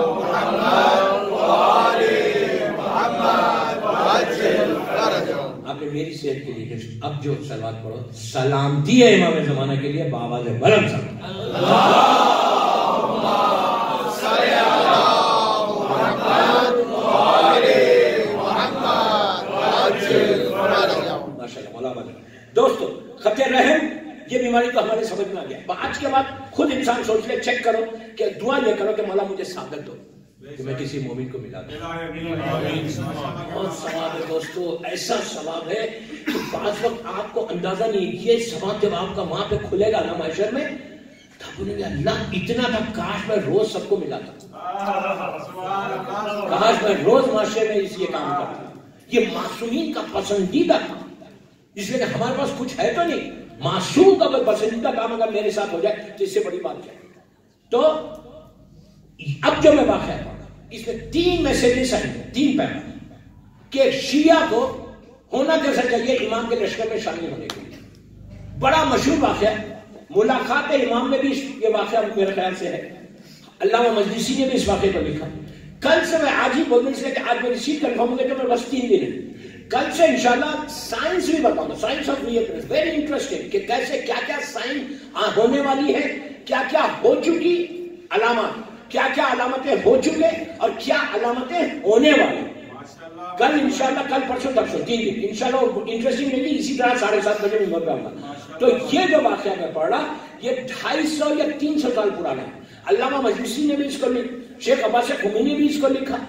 محمد وآل محمد وعجل فرجهم. آپ نے میری صحت کے لیے اب جو صلوات پڑھو, سلامتی ہے امام زمانہ کے لیے بآواز بلند صلوات. اللہم صلی علی محمد وآل محمد وعجل فرجهم. ماشاءاللہ مولا بات. دوستو خط رحم یہ بیماری تو ہمارے سمجھ میں آ گیا. آج کے بعد خود انسان سوچ لے, چیک کرو کہ دعا یہ کرو کہ مولا مجھے سعادت دو کہ میں کسی مومن کو ملا دوں. بہت ثواب ہے دوستو, ایسا ثواب ہے کہ بعض وقت آپ کو اندازہ نہیں. یہ ثواب جب آپ کا وہاں پہ کھلے گا نا محشر میں, تب بولیں گے اللہ اتنا تھا, کاش میں روز سب کو ملا تھا, کاش میں روز معاشرے میں یہ کام کرتا. یہ معصومین کا پسندیدہ کام, اس لیے کہ ہمارے پاس کچھ ہے تو نہیں. معصوم کا کوئی پسندیدہ کام اگر میرے ساتھ ہو جائے تو اس سے بڑی بات کیا ہے. تو اب جو میں واقعہ پڑھا اس میں 3 میسیجز ہیں, 3 پیغام کہ شیعہ کو ہونا کیسا چاہیے امام کے لشکر میں شامل ہونے کے لیے. بڑا مشہور واقعہ, ملاقات امام میں بھی یہ واقعہ میرے خیال سے ہے, علامہ مجلسی نے بھی اس واقعے کو لکھا. کل سے میں آج ہی بولنے سے کہ آج میری سیٹ کنفرم ہو گئی تو میں بس 3 دن ہے. کل سے انشاءاللہ سائنس بھی بتاؤں گا, science of reappearance, very interesting کہ کیسے کیا کیا سائنس ہونے والی ہے, کیا کیا ہو چکی علامات, کیا کیا علامتیں ہو چکے اور کیا علامتیں ہونے والی. کل انشاءاللہ کل پرسوں تک 3 دن انشاءاللہ انٹرسٹنگ رہے گی. اسی طرح 7:30 بجے میں پہ آؤں گا. تو یہ جو واقعہ میں پڑھ رہا یہ 250 یا 300 سال پرانا ہے. علامہ مجلسی نے بھی اس کو لکھا, شیخ عباس خمینی نے بھی اس کو لکھا,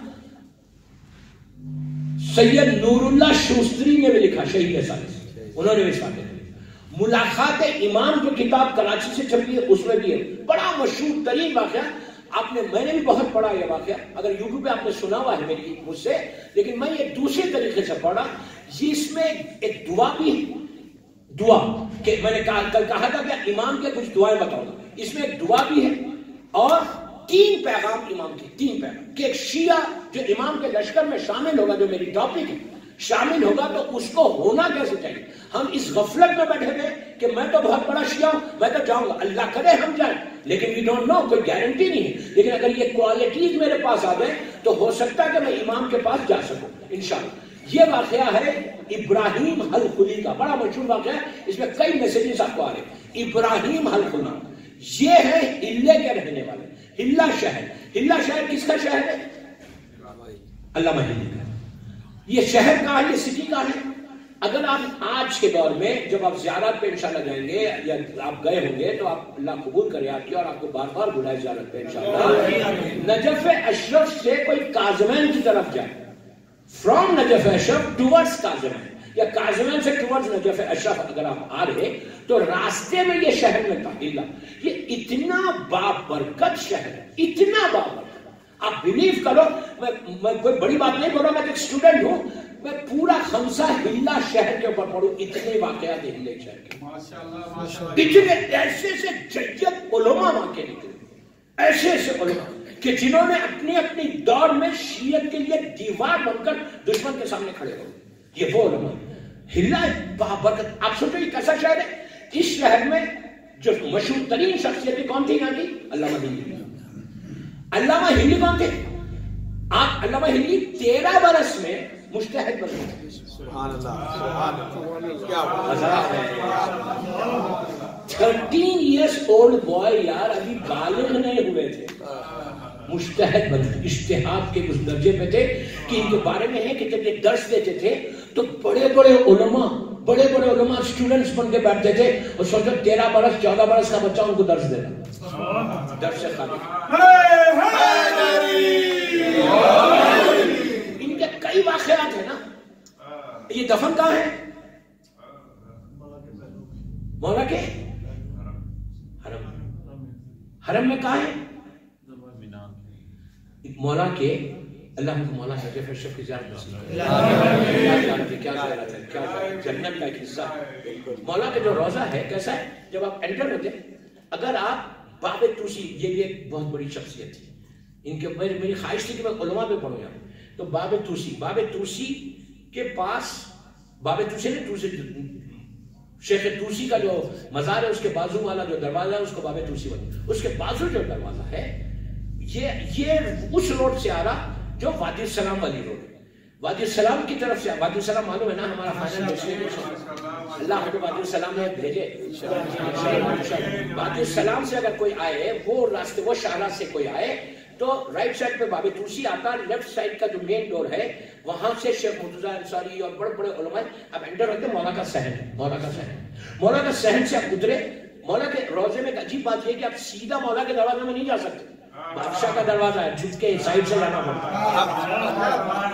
سید نور اللہ شوستری نے بھی لکھا, شہید ثالث, انہوں نے بھی اس واقعے. ملاقات امام جو کتاب کراچی سے چھپی ہے اس میں بھی ہے, بڑا مشہور ترین واقعہ. آپ نے میں نے بھی بہت پڑھا یہ واقعہ, اگر یوٹیوب پہ آپ نے سنا ہوا ہے میری مجھ سے, لیکن میں یہ دوسرے طریقے سے پڑھا. یہ اس میں ایک دعا بھی ہے, دعا کہ میں نے کل کہا تھا کہ امام کے کچھ دعائیں بتاؤں گا, اس میں ایک دعا بھی ہے اور 3 پیغام امام کے, 3 پیغام کہ ایک شیعہ جو امام کے لشکر میں شامل ہوگا, جو میری ٹاپک ہے, شامل ہوگا تو اس کو ہونا کیسے چاہیے. ہم اس غفلت میں بیٹھے ہوئے کہ میں تو بہت بڑا شیعہ ہوں, میں تو جاؤں گا, اللہ کرے ہم جائیں, لیکن وی ڈونٹ نو, کوئی گارنٹی نہیں ہے. لیکن اگر یہ کوالٹیز میرے پاس آ گئے تو ہو سکتا ہے کہ میں امام کے پاس جا سکوں انشاءاللہ. یہ واقعہ ہے ابراہیم حلخلی کا, بڑا مشہور واقعہ ہے, اس میں کئی میسیجز آپ کو آ رہے ہیں. ابراہیم حلخلا یہ ہے ہلے کے رہنے والے, ہلا شہر. ہلا شہر کس کا شہر ہے؟ علامہ ہلی کا. یہ شہر کا ہے, یہ سٹی کا ہے. اگر آپ آج کے دور میں جب آپ زیارت پہ انشاءاللہ جائیں گے یا آپ گئے ہوں گے تو آپ اللہ قبول کرے آپ کی, اور آپ کو بار بار بلائے زیارت پہ انشاءاللہ. نجف اشرف سے کوئی کاظمین کی طرف جائے, from Najaf Ashraf towards Kazimain, یا کاظمین سے ٹورڈز نجف اشرف اگر آپ آ رہے تو راستے میں یہ شہر میں تھا. یہ اتنا بابرکت شہر ہے, اتنا بابرکت. آپ بلیو کرو, میں کوئی بڑی بات نہیں بول رہا, میں ایک اسٹوڈنٹ ہوں, میں پورا خمسہ ہلا شہر کے اوپر پڑھوں, اتنے واقعات ہیں ہلے شہر کے. اتنے ایسے سے ججب علماء وہاں کے نکلے, ایسے ایسے علماء کہ جنہوں نے اپنی دور میں شیعت کے لیے دیوار بن کر دشمن کے سامنے کھڑے ہو. یہ وہ علماء ہلا بابرکت. آپ سوچو یہ کیسا شہر ہے. اس شہر میں جو مشہور ترین شخصیتیں کون تھی یہاں کی؟ علامہ ہلی. علامہ ہلی کون تھے؟ آپ علامہ ہلی 13 برس میں مجتہد بن گئے. سبحان اللہ, سبحان اللہ, کیا بات. 13 ایئرس اولڈ بوائے یار, ابھی بالغ نہیں ہوئے تھے, مجتہد بن گئے. اجتہاد کے اس درجے پہ تھے کہ ان کے بارے میں ہے کہ جب یہ درس دیتے تھے تو بڑے بڑے علماء اسٹوڈنٹس بن کے بیٹھتے تھے, اور سوچو 13 برس 14 برس کا بچہ ان کو درس دے رہا, درس سے خالی. ان کے کئی واقعات ہیں نا. یہ دفن کہاں ہے؟ مولا کے حرم میں کہاں ہے؟ مولا کے اللہ کو مولا نجف اشرف کی زیارت نصیب کرے. کیا جنت کا ایک حصہ ہے. مولا کے جو روضہ ہے کیسا ہے؟ جب آپ انٹر ہوتے, اگر آپ باب توسی, یہ بھی ایک بہت بڑی شخصیت تھی ان کے, میری خواہش تھی کہ میں علماء پہ پڑھوں یہاں. تو باب توسی کے پاس, باب توسی نے شیخ توسی کا جو مزار ہے اس کے بازو والا جو دروازہ ہے اس کو باب توسی بولتے ہیں. اس کے بازو جو دروازہ ہے یہ اس روڈ سے آ رہا جو وادی السلام والی روڈ ہے. وادی السلام کی طرف سے, وادی السلام معلوم ہے نا ہمارا فائنل ڈیسٹینیشن, اللہ کو وادی السلام میں بھیجے. وادی السلام سے اگر کوئی آئے, وہ راستے وہ شاہراہ سے کوئی آئے تو رائٹ سائڈ پہ باب توسی آتا, لیفٹ سائڈ کا جو مین ڈور ہے وہاں سے شیخ مرتضیٰ انصاری اور بڑے بڑے علماء اب انٹر ہوتے. مولا کا صحن ہے, مولا کا صحن سے آپ گزرے. مولا کے روزے میں ایک عجیب بات یہ کہ آپ سیدھا مولا کے دروازے میں نہیں جا سکتے, بادشاہ کا دروازہ ہے, جھک کے سائڈ سے جانا پڑتا ہے.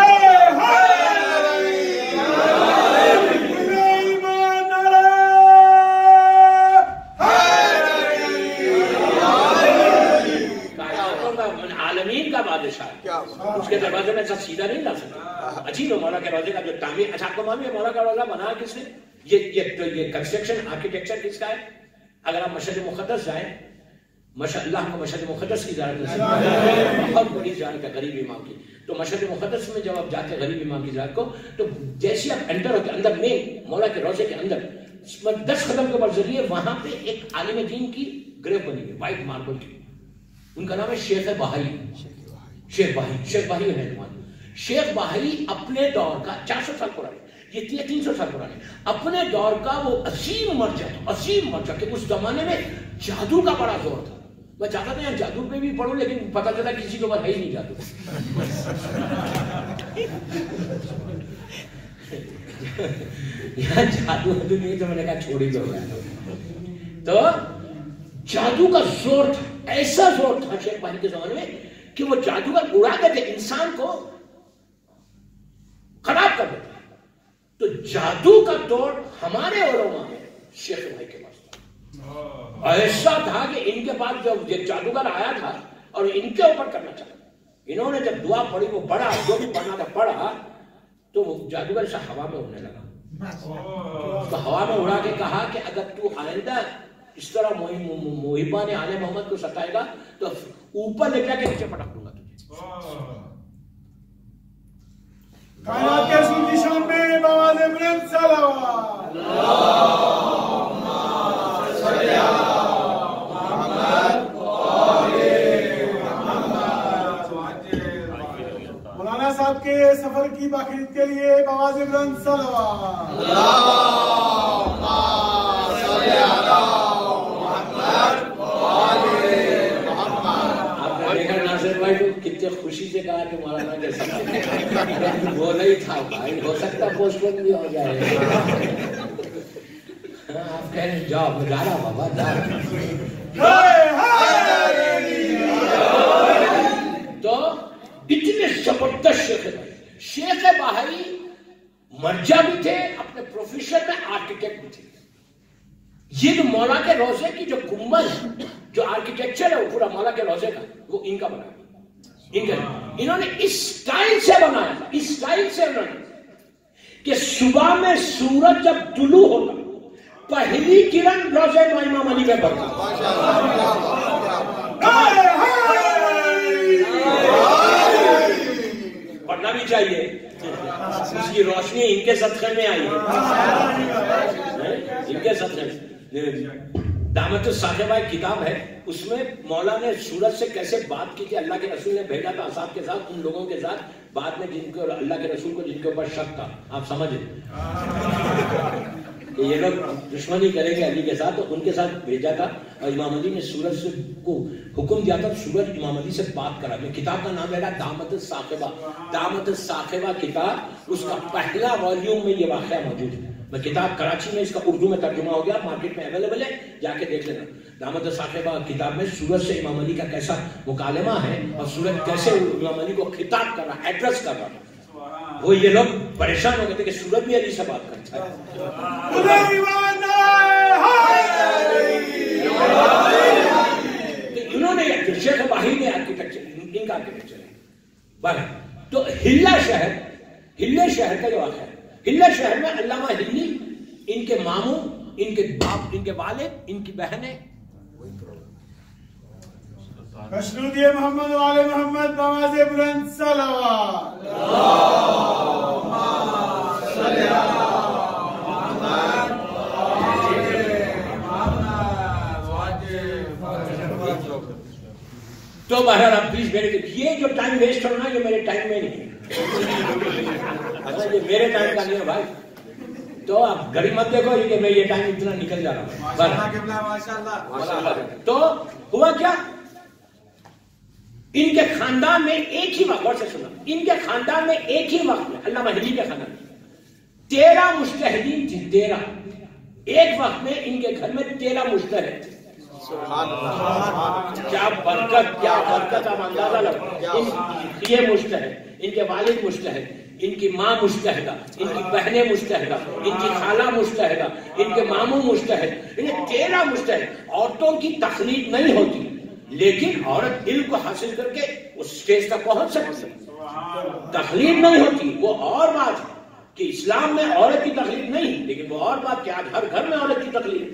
عالمین کا بادشاہ, اس کے دروازے میں سب سیدھا نہیں جا سکتا. عجیب ہے مولا کے روزے کا جو تعمیر. اچھا آپ کو معلوم ہے مولا کا روزہ بنا کس نے؟ یہ کنسٹرکشن آرکیٹیکچر کس کا ہے؟ اگر آپ مشہد مقدس جائیں, اللہ کو مشہد مقدس کی زیارت نصیب کرے, بہت بڑی زیارت ہے غریب امام کی. تو مشہد مقدس میں جب آپ جاتے ہیں غریب امام کی زیارت کو, تو جیسے آپ انٹر ہوتے اندر مین مولا کے روزے کے اندر 10 قدم کے اوپر ذریعے وہاں پہ ایک عالم دین کی گریو بنی ہوئی وائٹ ماربل کی. ان کا نام ہے شیخ بہائی. شیخ بہائی رحمان. شیخ بہائی اپنے دور کا 400 سال پرانے, یہ 300 سال پرانے, اپنے دور کا وہ عظیم مرجع کہ اس زمانے میں جادو کا بڑا زور تھا. میں چاہتا تھا یہاں جادو پہ بھی پڑھوں, لیکن پتا چلا کسی کے اوپر ہے ہی نہیں جادو. یہاں جادو نہیں تو میں نے کہا چھوڑ ہی دو. تو جادو کا زور تھا, ایسا زور تھا شیخ بہائی کے زمانے میں کہ وہ جادوگر اڑاتے تھے, انسان کو خراب کر دیتے. تو جادو کا دور ہمارے علماء میں شیخ بھائی کے پاس تھا. ایسا تھا کہ ان کے پاس جب یہ جادوگر آیا تھا اور ان کے اوپر کرنا چاہتا. انہوں نے جب دعا پڑھی وہ پڑھا, جو بھی پڑھنا تھا پڑھا, تو وہ جادوگر سے ہوا میں اڑنے لگا. تو ہوا میں اڑا کے کہا کہ اگر تو آئندہ اس طرح محبہ نے آل محمد کو ستائے گا تو اوپر لے جا کے نیچے پٹک دوں گا تجھے. کائنات کے سور کی شان میں بآواز بلند صلوات. مولانا صاحب کے سفر کی باخرت کے لیے بآواز بلند صلوات. کتنے خوشی سے کہا کہ مولانا کے ساتھ وہ نہیں تھا بھائی, ہو سکتا پوسٹ پون بھی ہو جائے. آپ کہہ رہے جاؤ, میں جا رہا بابا جا رہا. تو اتنے زبردست شیخ بہائی مرجع بھی تھے, اپنے پروفیشن میں آرکیٹیکٹ بھی تھے. یہ جو مولا کے روزے کی جو گنبد جو آرکیٹیکچر ہے وہ پورا مولا کے روزے کا وہ ان کا بنا. انہوں نے اس سٹائل سے بنایا تھا, اس سٹائل سے انہوں نے کہ صبح میں سورج جب طلوع ہوتا پہلی کرن روزے امام علی میں پڑتا. پڑھنا بھی چاہیے, اس کی روشنی ان کے صدقے میں آئی ہے, ان کے صدقے میں. دعوت الصاحبہ ایک کتاب ہے, اس میں مولا نے سورج سے کیسے بات کی کہ اللہ کے رسول نے بھیجا تھا اصحاب کے ساتھ, ان لوگوں کے ساتھ بعد میں جن کو اللہ کے رسول کو جن کے اوپر شک تھا, آپ سمجھیں کہ یہ لوگ دشمنی کریں گے علی کے ساتھ, تو ان کے ساتھ بھیجا تھا. اور امام علی نے سورج سے کو حکم دیا تھا, سورج امام علی سے بات کرا. میں کتاب کا نام ہے دعوت الصاحبہ. دعوت الصاحبہ کتاب, اس کا پہلا والیوم میں یہ واقعہ موجود ہے. میں کتاب کراچی میں اس کا اردو میں ترجمہ ہو گیا, مارکیٹ میں اویلیبل ہے, جا کے دیکھ لینا. دعوت الصاحبہ کتاب میں سورج سے امام علی کا کیسا مکالمہ ہے اور سورج کیسے امام علی کو خطاب کر رہا, ایڈریس کر رہا. وہ یہ لوگ پریشان ہو گئے تھے کہ سورج بھی علی سے بات کرتا ہے. انہوں نے شیخ باہی نے آرکیٹیکچر, ان کا آرکیٹیکچر ہے. تو ہلہ شہر, ہلے شہر کا جو واقعہ ہے, ہلے شہر میں علامہ ہلی, ان کے ماموں, ان کے باپ, ان کے والد, ان کی بہنیں. مشروط محمد والے محمد بآواز بلند صلوات. تو بہرحال آپ پلیز میرے, یہ جو ٹائم ویسٹ ہونا یہ میرے ٹائم میں نہیں ہے, یہ میرے ٹائم کا نہیں ہے بھائی. تو آپ گھڑی مت دیکھو کہ میں یہ ٹائم اتنا نکل جا رہا ہوں. تو ہوا کیا, ان کے خاندان میں ایک ہی وقت, غور سے سنا, ان کے خاندان میں ایک ہی وقت میں علامہ ہلی کے خاندان میں 13 مجتہدین تھے. 13 ایک وقت میں ان کے گھر میں 13 مجتہد تھے. کیا برکت, کیا برکت, آپ اندازہ لگو. یہ مجتہد, ان کے والد مجتہد, ان کی ماں مجتہدہ, ان کی بہنیں مجتہدہ, ان کی خالہ مجتہدہ, ان کے ماموں مجتہد, انہیں 13 مجتہد. عورتوں کی تخلیق نہیں ہوتی, لیکن عورت علم کو حاصل کر کے اس سٹیج تک پہنچ سکتی ہے. تخلیق نہیں ہوتی وہ اور بات ہے کہ اسلام میں عورت کی تخلیق نہیں, لیکن وہ اور بات کہ آج ہر گھر میں عورت کی تخلیق.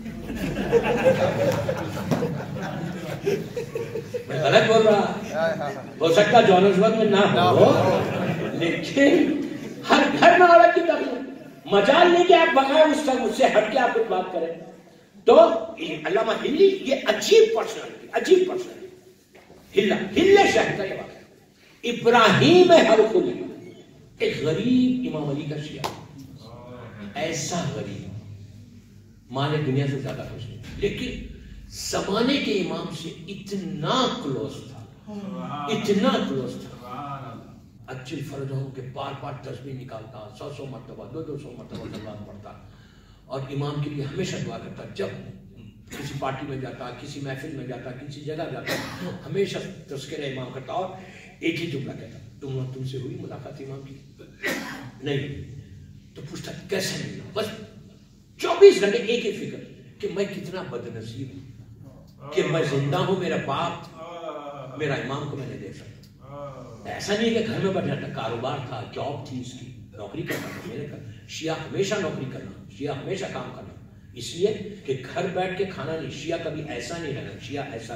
میں غلط بول رہا, ہو سکتا جوہانسبرگ میں نہ ہو, لیکن ہر گھر میں عورت کی تخلیق. مجال نہیں کہ آپ بغیر اس تک مجھ سے ہٹ کے آپ کچھ بات کریں. تو علامہ ہلی یہ عجیب پرسنالٹی, عجیب پرسنالٹی. ہلے شہر کا یہ واقعہ. ابراہیم ہرخلی ایک غریب امام علی کا شیعہ, ایسا غریب ماں نے دنیا سے زیادہ خوش نہیں, لیکن زمانے کے امام سے اتنا کلوز تھا, اتنا کلوز تھا. اچھی فرض ہو کہ بار بار تسبیح نکالتا, 100 مرتبہ 200 مرتبہ سلوات پڑھتا, اور امام کے لیے ہمیشہ دعا کرتا. جب کسی پارٹی میں جاتا, کسی محفل میں جاتا, کسی جگہ جاتا, ہمیشہ تذکرہ امام کرتا اور ایک ہی جملہ کہتا, تم سے ہوئی ملاقات امام کی؟ نہیں. تو پوچھتا کیسے نہیں, بس 24 گھنٹے ایک ہی فکر کہ میں کتنا بد نصیب ہوں کہ میں زندہ ہوں, میرا باپ میرا امام کو میں نہیں دیکھ سکتا. ایسا نہیں ہے کہ گھر میں بیٹھا تھا, کاروبار تھا, جاب تھی اس کی, نوکری کرنا تھا. میرے شیعہ ہمیشہ نوکری کرنا, شیعہ ہمیشہ کام کرنا, اس لیے کہ گھر بیٹھ کے کھانا نہیں. شیعہ کبھی ایسا نہیں رہنا, شیعہ ایسا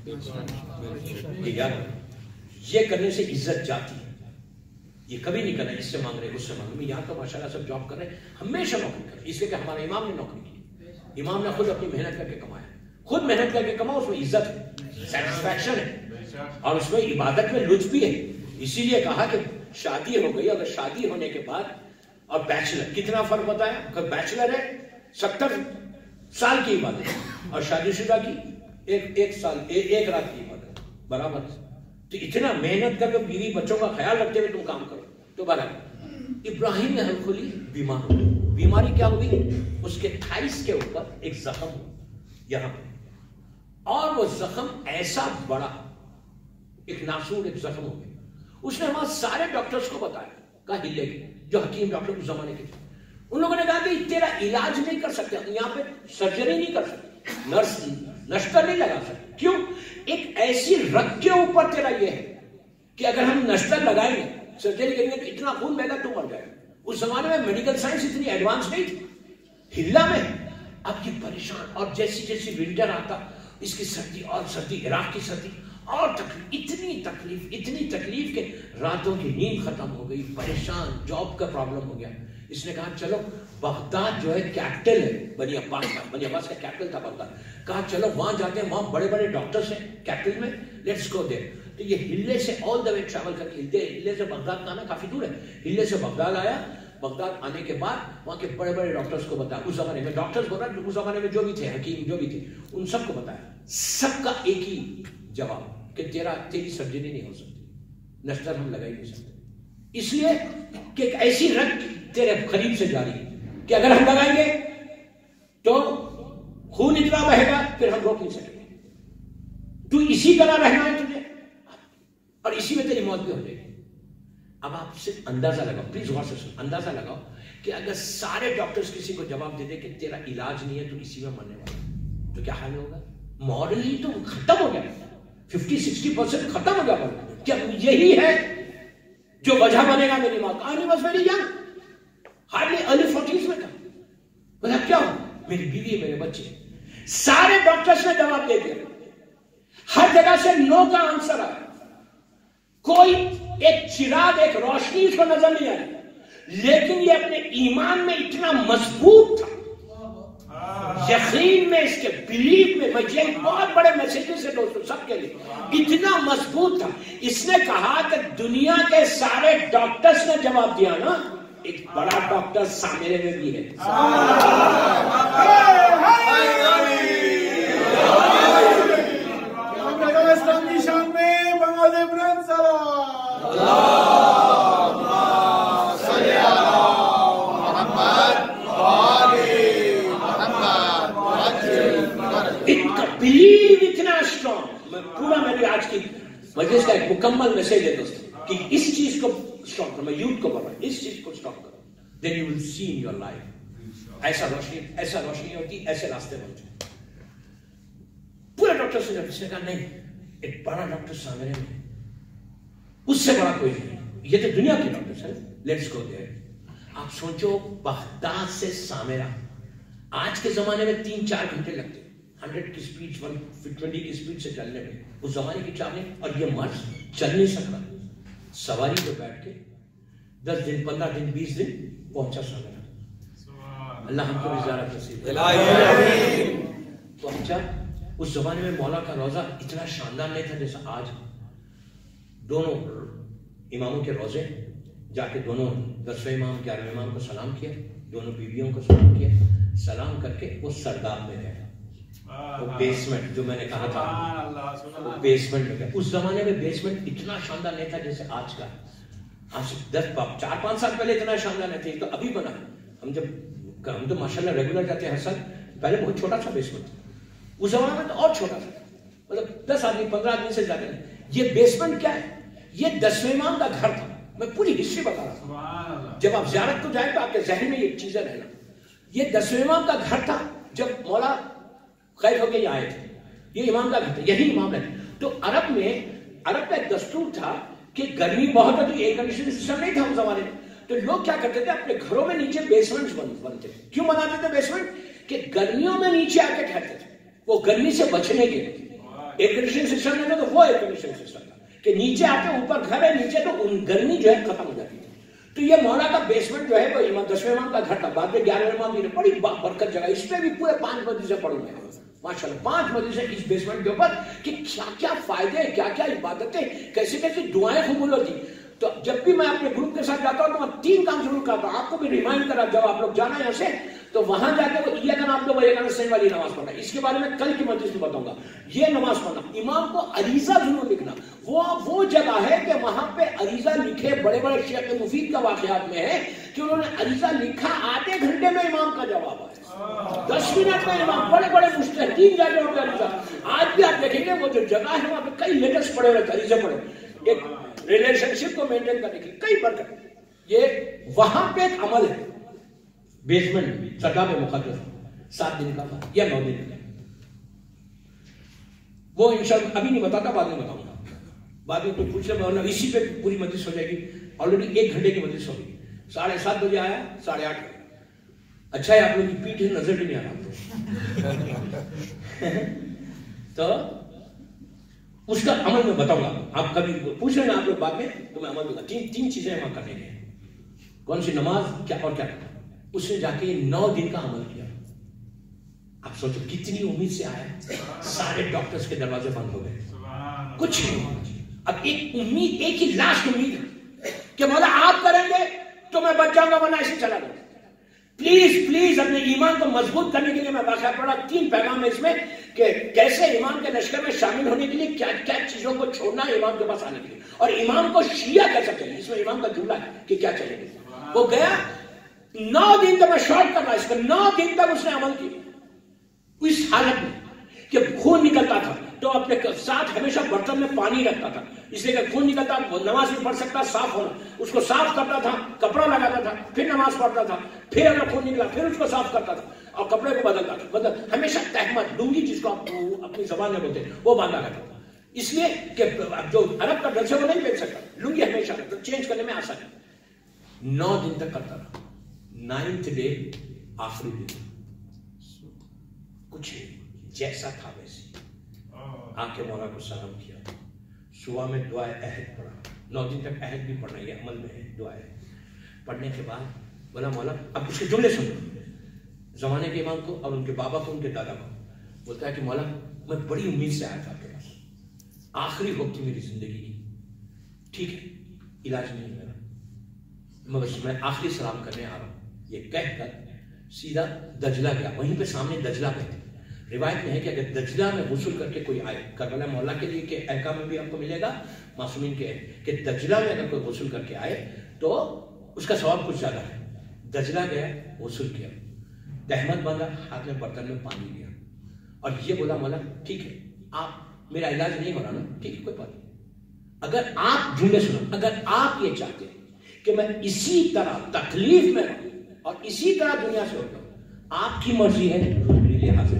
رہنا. یہ کرنے سے عزت جاتی ہے. یہ کبھی نہیں کرنا اس سے مانگ رہے اس سے مانگ رہے. یہاں تو ماشاءاللہ سب جاب کر رہے ہیں, ہمیشہ نوکری کر رہے, اس لیے کہ ہمارے امام نے نوکری کی. امام نے خود اپنی محنت کر کے کمایا, خود محنت کر کے کماؤ, اس میں عزت ہے, سیٹسفیکشن ہے, اور اس میں عبادت میں لطف بھی ہے. اسی لیے کہا کہ شادی ہو گئی, اگر شادی ہونے کے بعد اور بیچلر, کتنا فرق ہوتا ہے. اگر بیچلر ہے 70 سال کی عبادت اور شادی شدہ کی ایک سال ایک رات کی عبادت برابر. تو اتنا محنت کر کے بیوی بچوں کا خیال رکھتے ہوئے تم کام کرو تو برابر. ابراہیم نے حل کھولی, بیمار ہو. بیماری کیا ہوئی, اس کے تھائس کے اوپر ایک زخم ہو یہاں پہ, اور وہ زخم ایسا بڑا, ایک ناسور ایک زخم ہو گیا. اس نے وہاں سارے ڈاکٹرز کو بتایا, کہا ہلے کے, جو حکیم ڈاکٹر اس زمانے کے تھے. ان لوگوں نے کہا کہ تیرا علاج نہیں کر سکتے, یہاں پہ سرجری نہیں کر سکتے, نرس نشتر نہیں لگا سکتے. کیوں؟ ایک ایسی رگ کے اوپر تیرا یہ ہے کہ اگر ہم نشتر لگائیں گے, سرجری کریں گے تو اتنا خون بہے گا تو مر جائے گا. اس زمانے میں میڈیکل سائنس اتنی ایڈوانس نہیں تھی. ہلا میں اب یہ پریشان, اور جیسی جیسی ونٹر آتا اس کی سردی, اور سردی عراق کی سردی, اور تکلیف, اتنی تکلیف کہ راتوں کی نیند ختم ہو گئی, پریشان, جاب کا پرابلم ہو گیا. اس نے کہا چلو بغداد جو ہے کیپٹل ہے بنی عباس کا, بنی عباس کا کیپٹل تھا بغداد. کہا چلو وہاں جاتے ہیں, وہاں بڑے بڑے ڈاکٹرز ہیں کیپٹل میں, لیٹس گو دیر. تو یہ ہلے سے آل دا وے ٹریول کر کے, ہلے سے بغداد کا آنا کافی دور ہے, ہلے سے بغداد آیا. بغداد آنے کے بعد وہاں کے بڑے بڑے ڈاکٹرز کو بتایا, اس زمانے میں ڈاکٹرز بول رہا, اس زمانے میں جو بھی تھے حکیم جو بھی تھے ان سب کو بتایا. سب کا ایک ہی جواب کہ تیری سرجری نہیں ہو سکتی, نشتر ہم لگا ہی نہیں سکتے, اس لیے کہ ایک ایسی رگ تیرے قریب سے جاری ہے کہ اگر ہم لگائیں گے تو خون اتنا بہے گا پھر ہم روک نہیں سکیں گے. تو اسی طرح رہنا ہے تجھے, اور اسی میں تیری موت بھی ہو جائے گی. اب آپ صرف اندازہ لگاؤ, پلیز غور سے سن, اندازہ لگاؤ کہ اگر سارے ڈاکٹرز کسی کو جواب دے دے کہ تیرا علاج نہیں ہے تو اسی میں مرنے والا, تو کیا حال ہوگا. ماڈرلی تو ختم ہو گیا, 50-60% ختم ہو گیا. کیا یہی ہے جو وجہ بنے گا میری موت. آنی بس میری جان ہارڈلی ارلی 40s میں تھا, مطلب کیا ہو, میری بیوی میرے بچے. سارے ڈاکٹرز نے جواب دے دیا, ہر جگہ سے نو کا آنسر آیا, کوئی ایک چراغ ایک روشنی اس کو نظر نہیں آئی, لیکن یہ اپنے ایمان میں اتنا مضبوط تھا, یقین میں, اس کے بلیف میں. مجھے بہت بڑے میسیجز ہے دوستوں سب کے لیے, اتنا مضبوط تھا. اس نے کہا کہ دنیا کے سارے ڈاکٹرز نے جواب دیا نا, ایک بڑا ڈاکٹر سامنے میں بھی ہے. اسلام کی شان میں بنگال ابراہیم بلیو اتنا اسٹرانگ. میں پورا میری آج کی مجلس کا ایک مکمل میسج ہے دوستوں کہ اس چیز کو اسٹرانگ کرو. میں یوتھ کو بول رہا ہوں, اس چیز کو اسٹرانگ کرو, then you will see in your life. ایسا روشنی ہوتی, ایسے راستے بنتے. پورے ڈاکٹر سے اس نے کہا نہیں, ایک بڑا ڈاکٹر سامنے میں, اس سے بڑا کوئی نہیں. یہ تو دنیا کے ڈاکٹر ہے, لیٹس گو دیئر. آپ سوچو بغداد سے سامرا, آج کے زمانے میں 3-4 گھنٹے لگتے 100 کی سپیڈ 120 کی سپیڈ سے چلنے میں, اس زمانے کی چاہنے. اور یہ مرد چل نہیں سکتا, سواری پہ بیٹھ کے 10 دن 15 دن 20 دن پہنچا سامرا. اللہ ہم کو بھی زیارت نصیب پہنچا. اس زمانے میں مولا کا روزہ اتنا شاندار نہیں تھا جیسا آج. دونوں اماموں کے روزے جا کے دونوں 10ویں امام 11ویں امام کو سلام کیا, دونوں بیویوں کو سلام کیا, سلام کر کے وہ سرداب میں گئے. وہ بیسمنٹ جو میں نے کہا تھا, وہ بیسمنٹ میں گئے. اس زمانے میں بیسمنٹ اتنا شاندار نہیں تھا جیسے آج کا. آج 4-5 سال پہلے اتنا شاندار نہیں تھا, تو ابھی بنا. ہم تو ماشاءاللہ ریگولر جاتے ہیں ہر سال. پہلے بہت چھوٹا سا بیسمنٹ تھا, اس زمانے میں تو اور چھوٹا تھا, مطلب 10 آدمی 15 آدمی سے زیادہ نہیں. یہ بیسمنٹ کیا ہے, یہ 10ویں امام کا گھر تھا. میں پوری ہسٹری بتا رہا تھا, جب آپ زیارت کو جائیں تو آپ کے ذہن میں یہ چیزیں رہنا. یہ 10ویں امام کا گھر تھا جب مولا خیر ہو کے یہ آئے تھے. یہ امام کا گھر تھا, یہی امام رہتے. تو عرب میں عرب کا ایک دستور تھا کہ گرمی بہت ہے تو ایئر کنڈیشن سسٹم نہیں تھا اس زمانے میں، تو لوگ کیا کرتے تھے اپنے گھروں میں نیچے بیسمنٹس بنتے تھے. کیوں بناتے تھے بیسمنٹ؟ کہ گرمیوں میں نیچے آ کے ٹھہرتے تھے، وہ گرمی سے بچنے کے لیے. ایئر کنڈیشن سسٹم نہیں تھا تو وہ ایئر کنڈیشن سسٹم تھا کہ نیچے آ کے اوپر گھر ہے نیچے تو گرمی جو ہے ختم ہو جاتی تھی. تو یہ مولا کا بیسمنٹ جو ہے وہ امام 10ویں امام کا گھر تھا، بعد میں 11ویں امام نے بڑی برکت جگہ، اس پہ بھی پورے 5 مدرسے پڑے ہوئے ہیں ماشاءاللہ، 5 مدرسے اس بیسمنٹ کے اوپر، کہ کیا کیا فائدے، کیا کیا عبادتیں، کیسی کیسی دعائیں قبول ہوتی. تو جب بھی میں اپنے گروپ کے ساتھ جاتا ہوں تو میں 3 کام ضرور کرتا ہوں، آپ کو بھی ریمائنڈ کرا جب آپ لوگ جانا یہاں سے تو وہاں جا کے وہ ایاک نعبد و ایاک نستعین والی نماز پڑھنا. اس کے بارے میں کل کی مجلس میں بتاؤں گا. یہ نماز پڑھنا، امام کو عریضہ ضرور لکھنا. وہ جگہ ہے کہ وہاں پہ عریضہ لکھے، بڑے بڑے شیخ مفید کا واقعات میں ہے کہ انہوں نے عریضہ لکھا، آدھے گھنٹے میں امام کا جواب آیا، 10 منٹ میں امام، بڑے بڑے مجتہدین جا کے ان کا عریضہ. آج بھی آپ دیکھیں گے وہ جو جگہ ہے وہاں پہ کئی لیٹرز پڑے ہوئے عریضے پڑے، ایک ریلیشن شپ کو مینٹین کرنے کے لیے کئی برکت. یہ وہاں پہ ایک عمل ہے، بیسمنٹ سرکار مقدس 7 دن کا تھا یا 9 دن کا، وہ انشاءاللہ ابھی نہیں بتاتا، بعد میں بتاؤں گا. بعد میں کوئی پوچھ رہا ہے اسی پہ پوری مجلس ہو جائے گی. آلریڈی 1 گھنٹے کی مجلس ہوگی. 7:30 بجے آیا، 8:30 اچھا ہے آپ لوگ کی پیٹھ نظر بھی نہیں آ رہا تو اس کا عمل میں بتاؤں گا. آپ کبھی پوچھ رہے ہیں آپ لوگ بعد میں تو میں عمل دوں گا. 3 چیزیں وہاں کرنے کے ہیں. کون سی نماز کیا اور کیا کرنا. اس نے جا کے 9 دن کا عمل کیا. آپ سوچو کتنی امید سے آیا، سارے ڈاکٹرز کے دروازے بند ہو گئے، کچھ نہیں. اب ایک امید، ایک ہی لاسٹ امید ہے کہ مولا آپ کریں گے تو میں بچ جاؤں گا ورنہ ایسے چلا جاؤں. پلیز اپنے ایمان کو مضبوط کرنے کے لیے میں واقعہ پڑھا. 3 پیغام ہے اس میں کہ کیسے ایمان کے لشکر میں شامل ہونے کے لیے کیا کیا چیزوں کو چھوڑنا ہے ایمان کے پاس آنے کے لیے، اور ایمان کو شیعہ کیسا چاہیے. اس میں ایمان کا جملہ ہے کہ کیا چاہیے. وہ گیا 9 دن تک، میں شارٹ کر رہا اس کا، 9 دن تک اس نے عمل کیا اس حالت میں کہ خون نکلتا تھا تو اپنے ساتھ ہمیشہ برتن میں پانی رکھتا تھا، اس لیے کہ خون نکلتا وہ نماز نہیں پڑھ سکتا، صاف ہونا، اس کو صاف کرتا تھا، کپڑا لگاتا تھا، پھر نماز پڑھتا تھا، پھر اگر خون نکلا پھر اس کو صاف کرتا تھا اور کپڑے کو بدلتا تھا. ہمیشہ تہمت، لنگی جس کو آپ اپنی زبان میں بولتے ہیں وہ باندھا کرتا تھا، اس لیے کہ جو عرب کا ڈریس ہے وہ نہیں پہن سکتا، لنگی ہمیشہ چینج کرنے میں آسان ہے. 9 دن تک کرتا رہا. 9th ڈے آخری دن کچھ جیسا تھا ویسے آ کے مولا کو سلام کیا، صبح میں دعائے عہد پڑھا. 9 دن تک عہد بھی پڑھنا، یہ عمل میں ہے دعائے پڑھنے کے بعد بولا مولا، اب اس کے جملے سنو، زمانے کے امام کو اور ان کے بابا کو، ان کے دادا کو. بولتا ہے کہ مولا میں بڑی امید سے آیا تھا آپ کے پاس، آخری وقت میری زندگی کی، ٹھیک ہے علاج نہیں میرا، میں آخری سلام کرنے آ رہا ہوں. یہ کہہ کر سیدھا دجلہ گیا. وہیں پہ سامنے دجلہ گئے. روایت میں ہے کہ اگر دجلہ میں غسل کر کے کوئی آئے، کربلا مولا کے لیے کہ احکام میں بھی آپ کو ملے گا معصومین کے کہ دجلہ میں اگر کوئی غسل کر کے آئے تو اس کا ثواب کچھ زیادہ ہے. دجلہ گیا، غسل کیا، تہمت باندھا، ہاتھ میں برتن میں پانی لیا اور یہ بولا مولا ٹھیک ہے آپ میرا علاج نہیں ہو رہا نا، ٹھیک ہے کوئی بات نہیں، اگر آپ جملے سنو، اگر آپ یہ چاہتے ہیں کہ میں اسی طرح تکلیف میں رہوں اور اسی طرح دنیا سے ہو جاؤں، آپ کی مرضی ہے، میرے لیے حاضر.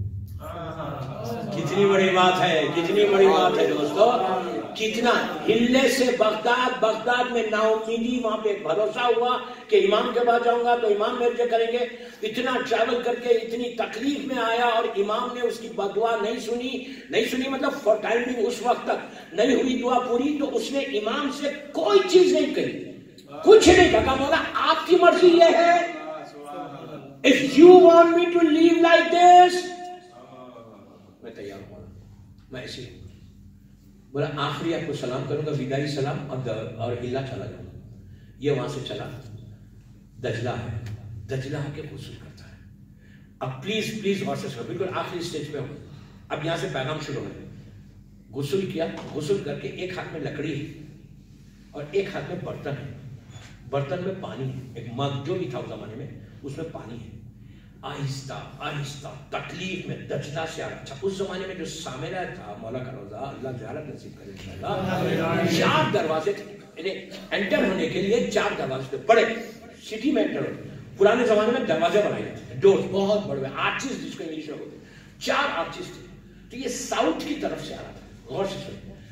کتنی بڑی بات ہے، کتنی بڑی بات ہے دوستو. کتنا ہلے سے بغداد میں نا امیدی، وہاں پہ ایک بھروسہ ہوا کہ امام کے بعد جاؤں گا تو امام میرے کریں گے. اتنا ٹریول کر کے اتنی تکلیف میں آیا اور امام نے اس کی بدعا نہیں سنی مطلب فور ٹائم بینگ اس وقت تک نہیں ہوئی دعا پوری، تو اس نے امام سے کوئی چیز نہیں کہی، کچھ نہیں کہا. مولا آپ کی مرضی یہ ہے، if you want me to live like this میں تیار ہوں، میں ایسے ہوں. بولا آخری آپ کو سلام کروں گا، وداعی سلام، اور ہلا چلا جاؤں گا. یہ وہاں سے چلا، دجلہ ہے، دجلہ کے غسل کرتا ہے. اب پلیز اور سے سنو، بالکل آخری سٹیج پہ ہوں. اب یہاں سے پیغام شروع ہے. غسل کیا، غسل کر کے ایک ہاتھ میں لکڑی ہے اور ایک ہاتھ میں برتن ہے، برتن میں پانی ہے، ایک مگ جو بھی تھا اس زمانے میں اس میں پانی ہے. آہستہ آہستہ تکلیف میں دجلہ سے آ رہا. اس زمانے میں جو سامرا تھا، مولا کا روزہ، اللہ زیارت نصیب کرے انشاءاللہ. 4 دروازے تھے، یعنی انٹر ہونے کے لیے 4 دروازے تھے، بڑے سٹی میں انٹر ہوتے. پرانے زمانے میں دروازے بنائے جاتے تھے، ڈور بہت بڑے، آرچز جس کو انگلش میں بولتے ہیں، 4 آرچز تھے. تو یہ ساؤتھ کی طرف سے آ رہا تھا. غور سے سنیں،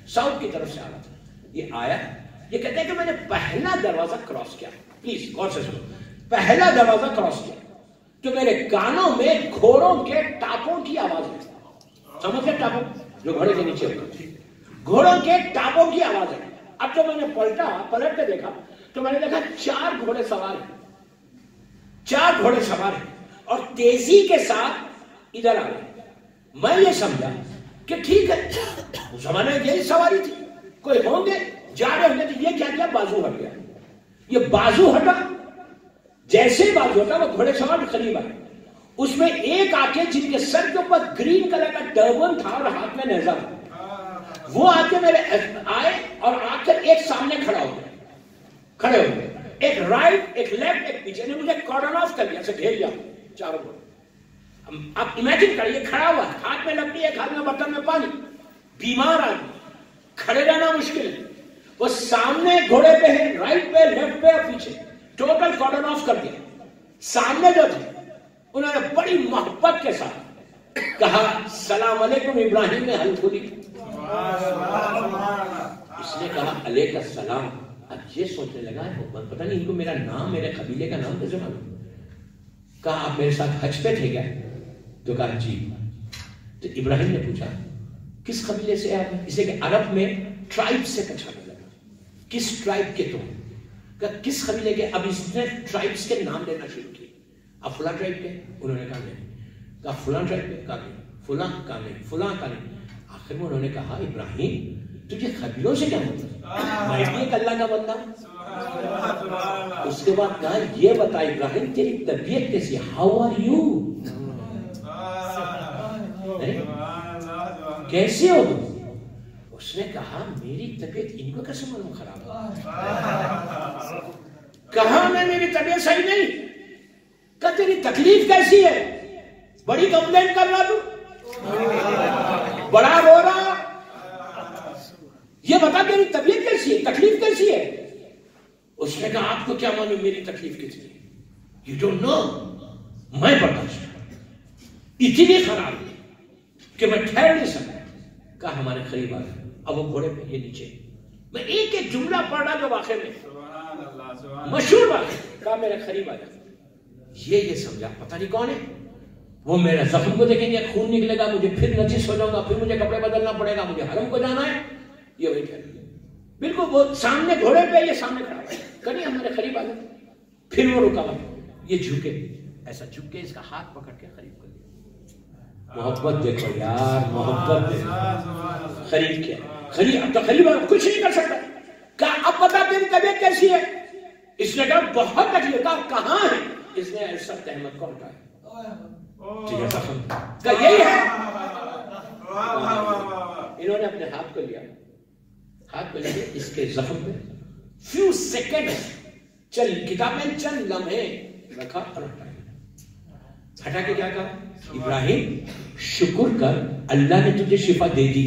ساؤتھ کی طرف سے آ رہا تھا. یہ آیا, یہ کہتے ہیں کہ میں نے پہلا دروازہ کراس کیا. پلیز غور سے سنو, پہلا دروازہ کراس کیا تو میرے کانوں میں گھوڑوں کے ٹاپوں کی آواز ہے. سمجھ گئے ٹاپوں جو گھوڑے کے نیچے ہوتے ہیں, گھوڑوں کے ٹاپوں کی آواز ہے. اب جب میں نے پلٹ کے دیکھا تو میں نے دیکھا 4 گھوڑے سوار ہیں, 4 گھوڑے سوار ہیں اور تیزی کے ساتھ ادھر آ گئے. میں یہ سمجھا کہ ٹھیک ہے, اس زمانے میں یہی سواری تھی, کوئی ہوں گے جا رہے ہوں گے. تو یہ کیا بازو ہٹ گیا. یہ بازو ہٹا, جیسے ہی بازو ہٹا وہ گھوڑے سوار قریب آئے. اس میں ایک آ کے جن کے سر کے اوپر گرین کلر کا ٹربن تھا اور ہاتھ میں نیزہ تھا, وہ آ کے میرے آئے اور آ کر ایک سامنے کھڑے ہو گئے, ایک رائٹ ایک لیفٹ ایک پیچھے. نے مجھے کارڈن آف کر لیا, سے گھیر لیا چاروں کو. آپ امیجن کریے, کھڑا ہوا, ہاتھ میں لکڑی, ایک ہاتھ میں برتن میں پانی, بیمار آدمی, کھڑے رہنا مشکل ہے. وہ سامنے گھوڑے پہ ہے, رائٹ پہ, لیفٹ پہ اور پیچھے, ٹوٹل کارڈن آف کر دیا. سامنے جو تھے انہوں نے بڑی محبت کے ساتھ کہا السلام علیکم ابراہیم الخلی. اس نے کہا علیک السلام. اب یہ سوچنے لگا پتہ نہیں ان کو میرا نام, میرے قبیلے کا نام کیسے معلوم. کہا آپ میرے ساتھ حج پہ تھے کیا؟ تو کہا جی. تو ابراہیم نے پوچھا کس قبیلے سے آپ ہیں؟ اس لیے کہ عرب میں ٹرائب سے پہچانا لگا, کس ٹرائب کے تم؟ کہا کس قبیلے کے؟ اب اس نے ٹرائبس کے نام لینا شروع کیا. آپ فلاں ٹرائب کے؟ انہوں نے کہا نہیں. کہا فلاں ٹرائب کے؟ کہا نہیں. فلاں کا نہیں, فلاں کا نہیں. آخر میں انہوں نے کہا ابراہیم تجھے قبیلوں سے کیا مطلب؟ میں بھی ایک اللہ کا بندہ. اس کے بعد کہا یہ بتا ابراہیم تیری طبیعت کیسی ہے, ہاؤ آر یو, کیسے ہو تم؟ اس نے کہا میری طبیعت ان کو کیسے معلوم خراب ہے؟ کہا میں میری طبیعت صحیح نہیں. کہ تیری تکلیف کیسی ہے؟ بڑی کمپلین کر رہا تو, بڑا رو رہا, یہ بتا تیری طبیعت کیسی ہے, تکلیف کیسی ہے؟ اس نے کہا آپ کو کیا معلوم میری تکلیف کیسی ہے؟ You don't know. میں برداشت اتنی خراب کہ میں ٹھہر نہیں سکتا. کہا ہمارے قریب آ گئے. اب وہ گھوڑے پہ, یہ نیچے. میں ایک ایک جملہ پڑھ رہا جو واقعے میں مشہور واقعہ. کہا میرے قریب آ جائے. یہ سمجھا پتہ نہیں کون ہے. وہ میرے زخم کو دیکھیں گے, خون نکلے گا, مجھے پھر نجس ہو جاؤں گا, پھر مجھے کپڑے بدلنا پڑے گا, مجھے حرم کو جانا ہے. یہ وہی کہہ رہی ہے بالکل. وہ سامنے گھوڑے پہ, یہ سامنے کھڑا ہے, کہیں ہمارے قریب آ گئے. پھر وہ رکا ہوا, یہ جھکے, ایسا جھک کے اس کا ہاتھ پکڑ کے قریب کر دیا. محبت دیکھو یار, محبت دیکھو. قریب کیا قریب, اب تو قریب کچھ نہیں کر سکتا. کہا اب بتا تیری طبیعت کیسی ہے؟ اس نے کہا بہت تکلیف. کہا کہاں ہے؟ اس نے ارشد احمد کو اٹھایا. یہی ہے. انہوں نے اپنے ہاتھ کو لیا, ہاتھ کو لے کے اس کے زخم پہ فیو سیکنڈ, چل کتاب میں چند لمحے رکھا اور ہٹایا. ہٹا کے کیا کہا ابراہیم شکر کر, اللہ نے تجھے شفا دے دی.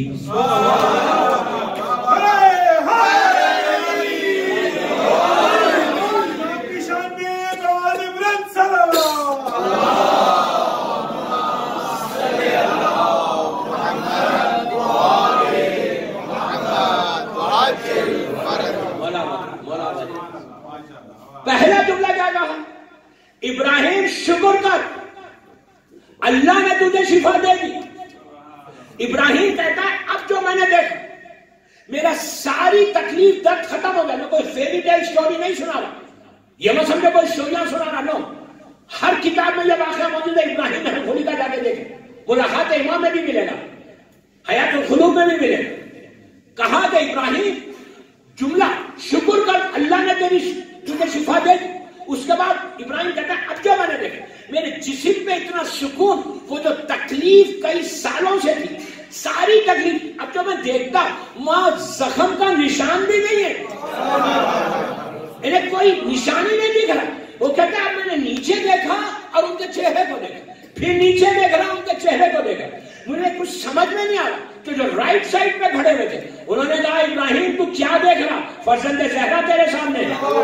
پہلا جملہ کیا کہا؟ ابراہیم شکر کر, اللہ نے تجھے شفا دے دی. ابراہیم کہتا ہے اب جو میں نے دیکھا میرا ساری تکلیف درد ختم ہو گیا. میں کوئی فیری ٹیل سٹوری نہیں سنا رہا, یہ میں سمجھے کوئی سٹوریاں سنا رہا. نو, ہر کتاب میں یہ واقعہ موجود ہے. ابراہیم الخلی کا جا کے دیکھیں, ملاقات امام میں بھی ملے گا, حیات القلوب میں بھی ملے گا. کہا کہ ابراہیم جملہ شکر کر, اللہ نے تجھے شفا دے دی. اس کے بعد ابراہیم کہتا ہے اب جو میں نے دیکھا میرے جسم میں اتنا سکون, وہ جو تکلیف کئی سالوں سے تھی ساری تکلیف, اب جو میں دیکھتا وہاں زخم کا نشان بھی نہیں ہے, انہیں کوئی نشانی نہیں دکھ رہا. وہ کہتا ہے اب میں نے نیچے دیکھا اور ان کے چہرے کو دیکھا, پھر نیچے دیکھ رہا ان کے چہرے کو دیکھا, مجھے کچھ سمجھ میں نہیں آ رہا. تو جو رائٹ سائڈ پہ کھڑے ہوئے تھے انہوں نے کہا ابراہیم تو کیا دیکھ رہا؟ فرزند زہرا تیرے سامنے.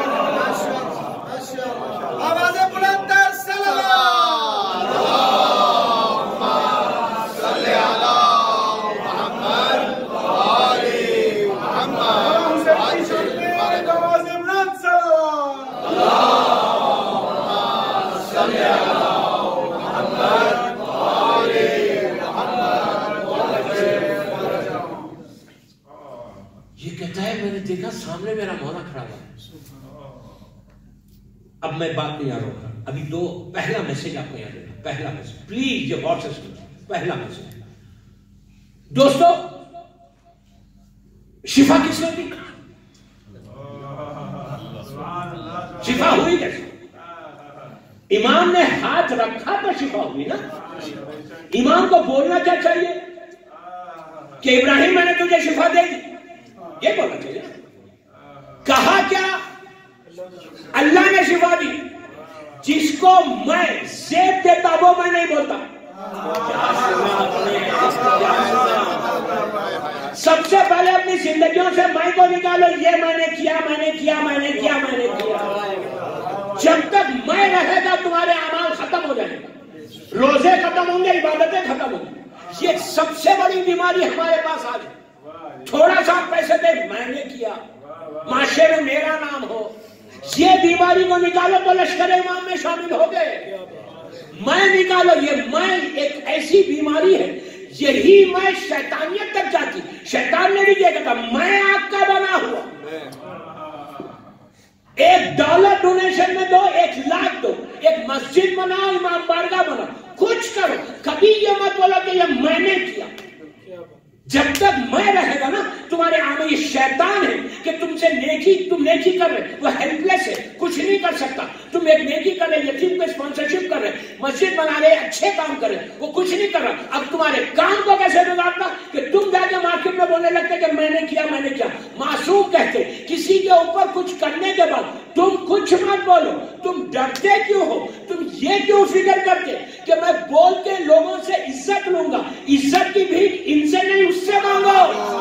آواز بلند کر صلوات. اللهم صل علی محمد و آل سامنے میرا مولا کھڑا ہوا ہے. اب میں بات کو یہاں روک رہا ہوں. ابھی پہلا میسج آپ کو یہاں دینا. پہلا میسج پلیز یہ غور سے سنو. پہلا میسج دوستو، شفا کس نے دی؟ شفا ہوئی کیسے؟ امام نے ہاتھ رکھا تو شفا ہوئی نا. امام کو بولنا کیا چاہیے کہ ابراہیم میں نے تجھے شفا دے دی، یہ بولنا چاہیے. کہا کیا؟ اللہ نے شفا دی. جس کو میں زیب دیتا وہ میں نہیں بولتا. سب سے پہلے اپنی زندگیوں سے میں کو نکالو. یہ میں نے کیا، میں نے کیا، میں نے کیا، میں نے کیا. جب تک میں رہے گا تمہارے اعمال ختم ہو جائیں گے، روزے ختم ہوں گے، عبادتیں ختم ہوں گی. یہ سب سے بڑی بیماری ہمارے پاس آ جائے. تھوڑا سا پیسے دے، میں نے کیا، معاشرے میں میرا نام ہو. یہ بیماری کو نکالو تو لشکر امام میں شامل ہو گئے. میں نکالو. یہ میں ایک ایسی بیماری ہے، یہی میں شیطانیت تک جاتی. شیطان نے بھی یہ کہا میں آپ کا بنا ہوا. $1 ڈونیشن میں دو، 1 لاکھ دو، ایک مسجد بناؤ، امام بارگاہ بناؤ، کچھ کرو. کبھی یہ مت بولا کہ یہ میں نے کیا. جب تک میں رہے گا نا تمہارے عامل. یہ شیطان ہے کہ تم سے تم نیکی کر رہے، وہ ہیلپ لیس ہے، کچھ نہیں کر سکتا. تم ایک نیکی کر رہے، یتیم کو اسپانسرشپ کر رہے، مسجد بنا رہے، اچھے کام کر رہے، وہ کچھ نہیں کر رہا. اب تمہارے کام کو کیسے بگاڑتا کہ تم جا کے مارکیٹ میں بولنے لگتے کہ میں نے کیا، میں نے کیا. معصوم کہتے کسی کے اوپر کچھ کرنے کے بعد تم کچھ مت بولو. تم ڈرتے کیوں ہو؟ تم یہ کیوں فکر کرتے کہ میں بول کے لوگوں سے عزت لوں گا؟ عزت کی بھیک ان سے نہیں، اس سے مانگو.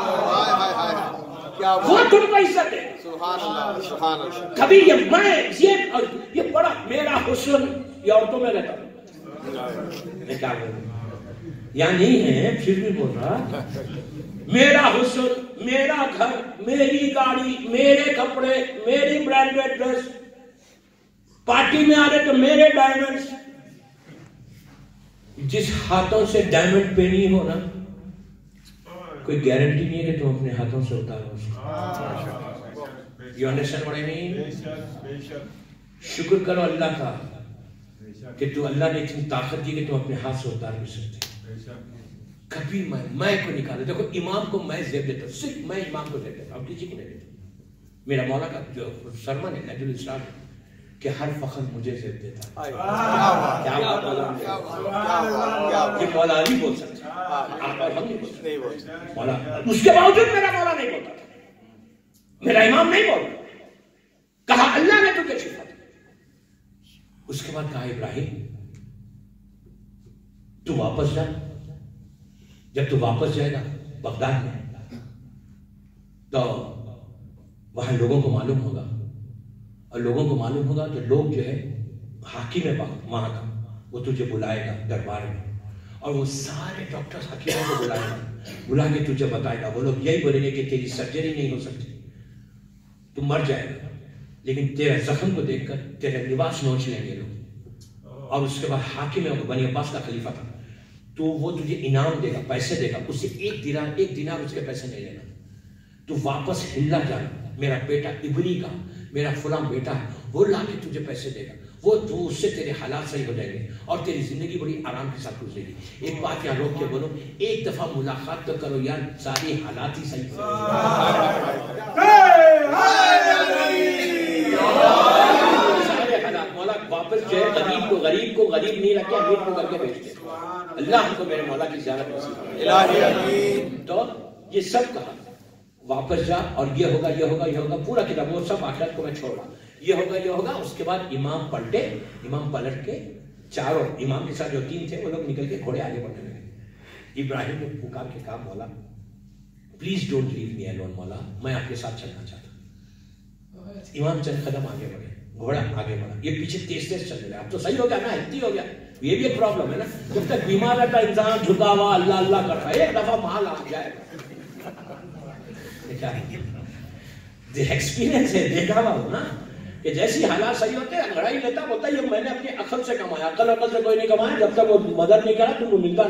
وہ تم کو عزت ہے. کبھی یہ بڑا میرا حسن یہ عورتوں میں رہتا. میں کیا بولوں، یہاں نہیں ہے پھر بھی بول رہا. میرا حسن، میرا گھر، میری گاڑی، میرے کپڑے، میری برانڈیڈ ڈریس، پارٹی میں آ رہے تو میرے ڈائمنڈز. جس ہاتھوں سے ڈائمنڈ پہنی ہو نا، کوئی گارنٹی نہیں ہے کہ تم اپنے ہاتھوں سے اتارو اس کو. You understand what I mean؟ شکر کرو اللہ کا کہ تو اللہ نے اتنی طاقت دی کہ تم اپنے ہاتھ سے اتار بھی سکتے. کبھی میں کو نکالو. دیکھو امام کو میں زیب دیتا ہوں، صرف میں امام کو زیب دیتا ہوں، اب کسی کی نہیں دیتا. میرا مولا کا جو سرمن ہے نجل اسلام ہے کہ ہر فخر مجھے زیب دیتا ہے. یہ مولا نہیں بول سکتا، آپ اور ہم نہیں بول سکتے. مولا اس کے باوجود میرا مولا نہیں بولتا تھا، میرا امام نہیں بولتا. کہا اللہ نے تجھے شفا دی. اس کے بعد کہا ابراہیم تو واپس جا. جب تو واپس جائے گا بغداد میں تو وہاں لوگوں کو معلوم ہوگا، اور لوگوں کو معلوم ہوگا تو لوگ جو ہے حاکم ہے وہاں کا، وہ تجھے بلائے گا دربار میں، اور وہ سارے ڈاکٹر حکیموں کو بلائے گا، بلا کے تجھے بتائے گا. وہ لوگ یہی بولیں گے کہ تیری سرجری نہیں ہو سکتی، تو مر جائے گا، لیکن تیرے زخم کو دیکھ کر تیرے لباس نوچ لیں گے لوگ. اور اس کے بعد حاکم ہے، بنی عباس کا خلیفہ تھا، تو وہ تجھے انعام دے گا، پیسے دے گا. اس سے ایک دینار اس کے پیسے نہیں لینا. تو واپس ہلا جانا، میرا بیٹا ابنی کا، میرا فلاں بیٹا ہے، وہ لا کے تجھے پیسے دے گا. وہ تو اس سے تیرے حالات صحیح ہو جائیں گے اور تیری زندگی بڑی آرام کے ساتھ گزرے گی. ایک بات یہاں روک کے بولو، ایک دفعہ ملاقات تو کرو یار، ساری حالات ہی صحیح ہو سارے حالات. مولا واپس جو ہے غریب کو غریب نہیں رکھے، امیر کو کر کے بھیجتے. اللہ ہم کو میرے مولا کی زیارت نصیب. تو یہ سب کہا واپس جا، اور یہ ہوگا یہ ہوگا یہ ہوگا، پورا کتاب وہ سب آخرت کو میں چھوڑا، یہ ہوگا یہ ہوگا. اس کے بعد امام پلٹے، امام پلٹ کے چاروں امام کے ساتھ جو 3 تھے وہ لوگ نکل کے گھوڑے آگے بڑھنے لگے. ابراہیم نے پکار کے کہا مولا please don't leave me alone, مولا میں آپ کے ساتھ چلنا چاہتا ہوں. امام چند قدم آگے بڑھے، گھوڑا آگے بڑھا، یہ پیچھے تیز چل رہا ہے. اب تو صحیح ہو گیا نا، ہلتی ہو گیا. یہ بھی ایک پرابلم ہے نا، جب تک بیمار رہتا انسان جھکا ہوا اللہ اللہ کرتا ہے، ایک دفعہ مال آ جائے. ایکسپیرینس ہے، دیکھا ہوا ہو نا کہ جیسی حالات صحیح ہوتے ہیں لڑائی لیتا بولتا ہے یہ میں نے اپنی عقل سے کمایا. عقل سے کوئی نہیں کمایا، جب تک وہ مدد نہیں کرا تم کو ملتا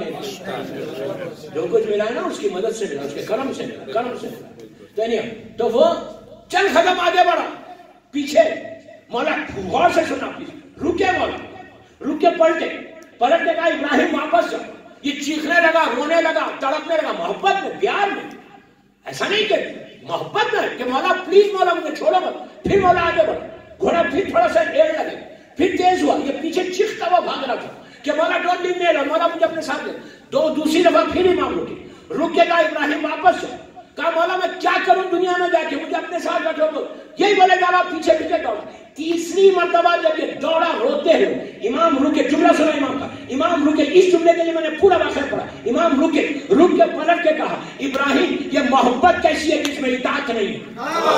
نہیں. جو کچھ ملا ہے نا اس کی مدد سے ملا، اس کے کرم سے ملا، کرم سے ملا. تو وہ چل قدم آگے بڑھا، پیچھے مولا غور سے سنا، رکے مولا، رک کے پلٹے کہا ابراہیم واپس جاؤ. یہ چیخنے لگا، رونے لگا، تڑپنے لگا، محبت میں، پیار میں، ایسا نہیں کہ محبت میں کہ مولا پلیز مولا مجھے چھوڑو مت. پھر مولا آگے بڑھا، گھوڑا پھر تھوڑا سا ڈیڑھ لگے، پھر تیز ہوا، یہ پیچھے چیختا ہوا بھاگ رہا تھا کہ مولا ڈونٹ لیو می، مولا مجھے اپنے ساتھ لے. دوسری دفعہ پھر امام رک کے کہا ابراہیم واپس جاؤ. کہا مولا میں کیا کروں دنیا میں جا کے، مجھے اپنے ساتھ رکھو. تو یہی بولے جا رہا، پیچھے پیچھے دوڑا. تیسری مرتبہ جب یہ دوڑا روتے ہوئے، امام رکے. جملہ سنا امام کا، امام رکے. اس جملے کے لیے میں نے پورا واقعہ پڑھا. امام رک کے پلٹ کے کہا ابراہیم یہ محبت کیسی ہے جس میں اطاعت نہیں ہے.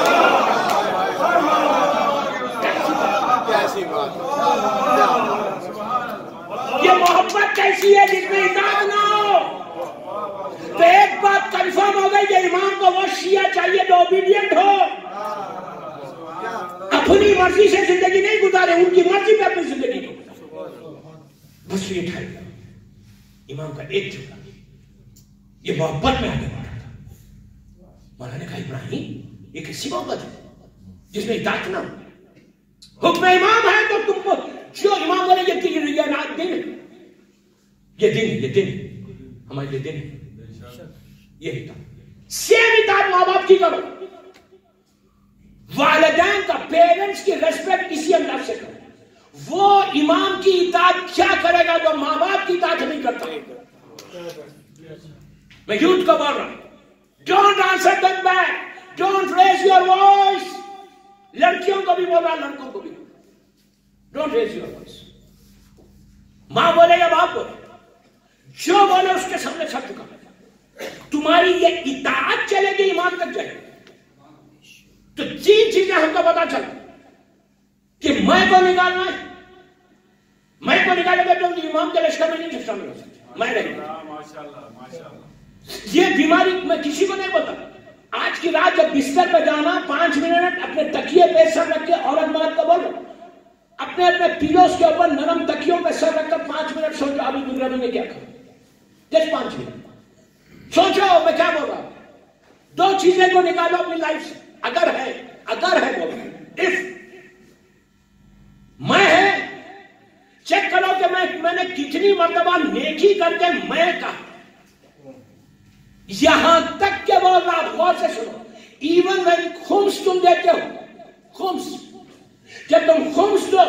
یہ محبت کیسی ہے جس میں اطاعت نہ ہو. تو ایک بات کنفرم ہو گئی کہ امام کو وہ شیعہ چاہیے جو اوبیڈینٹ ہو، اپنی مرضی سے زندگی نہیں گزارے، ان کی مرضی پہ اپنی زندگی کو گزارے. بس یہ ٹھہر گیا امام کا ایک جملہ، یہ محبت میں آگے بڑھا تھا. مولانا نے کہا ابراہیم یہ کیسی محبت ہے جس میں اطاعت نہ ہو؟ حکم امام ہے تو تم کو جو امام بولے یہ رات دن، یہ دن ہمارے لیے دن ہے. یہی تھا سیم اطاعت ماں باپ کی کرو، والدین کا، پیرنٹس کی ریسپیکٹ اسی انداز سے کرو. وہ امام کی اطاعت کیا کرے گا جو ماں باپ کی اطاعت نہیں کرتا. میں یوتھ کو بول رہا ہوں، don't answer them back, don't raise your voice. لڑکیوں کو بھی بول رہا، لڑکوں کو بھی، ڈونٹ ریز یور وائس. ماں بولے یا باپ بولے، جو بولے اس کے سامنے سر چکا. تمہاری یہ اطاعت چلے گی ایمان تک جائے. تو تین چیزیں ہم کو پتا چل کہ میں کو نکالنا ہے، میں کو نکالے گا تو امام کے لشکر میں نہیں شامل ہو سکتے. میں رہی یہ بیماری میں کسی کو نہیں بتا. آج کی رات جب بستر پہ جانا 5 منٹ اپنے تکیے پہ سر رکھ کے، عورت مرد کو بولو اپنے پیلوز کے اوپر نرم تکیوں پہ سر رکھ کر 5 منٹ سوچو ابھی گزرے میں کیا کروں. جس 5 منٹ سوچو میں کیا بول رہا ہوں. 2 چیزیں کو نکالو اپنی لائف سے، اگر ہے بولو. اف میں ہے چیک کرو کہ میں نے کتنی مرتبہ نیکی کر کے میں کہا، یہاں تک کہ بول رہا. غور سے سنو، ایون وین خمس تم دیتے ہو، خمس جب تم خمس دو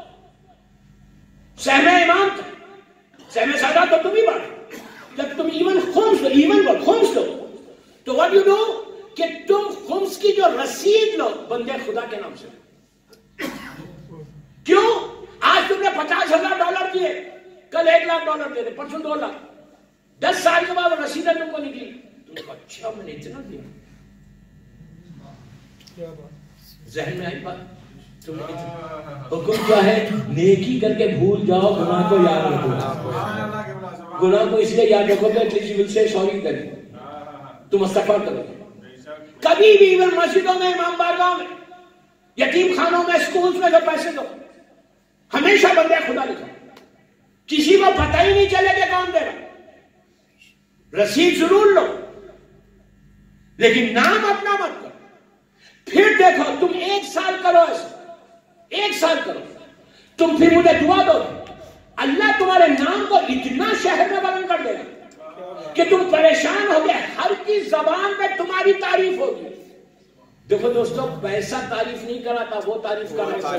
سہم امام کا، سہم سادہ تو تم ہی بڑھ. جب تم ایون خمس دو، ایون بول خمس دو، تو what you do کہ تم خمس کی جو رسید لو بندے خدا کے نام سے. کیوں؟ آج تم نے $50,000 دیے، کل $1,00,000 دے دے، پرسوں 2 لاکھ. 10 سال کے بعد رسیدیں تم کو نکلی، تم کو اچھا میں نے اتنا دیا. ذہن میں آئی بات؟ حکم کیا ہے؟ نیکی کر کے بھول جاؤ، گناہ کو یاد رکھو. گناہ کو اس لیے یاد رکھو کہ سوری کریں، تم استغفار کرو. کبھی بھی ایون مسجدوں میں، امام بارگاہوں میں، یتیم خانوں میں، اسکولز میں جو پیسے دو، ہمیشہ بندے خدا لکھو. کسی کو پتہ ہی نہیں چلے کہ کون دے رہا. رسید ضرور لو لیکن نام اپنا مت کرو. پھر دیکھو تم 1 سال کرو ایسا، 1 سال کرو، تم پھر مجھے دعا دو، اللہ تمہارے نام کو اتنا شہر میں بلند کر دے گا کہ تم پریشان ہو گئے، ہر کی زبان میں تمہاری تعریف ہوگی. دیکھو دوستو، پیسہ تعریف نہیں کراتا، وہ تعریف کراتا.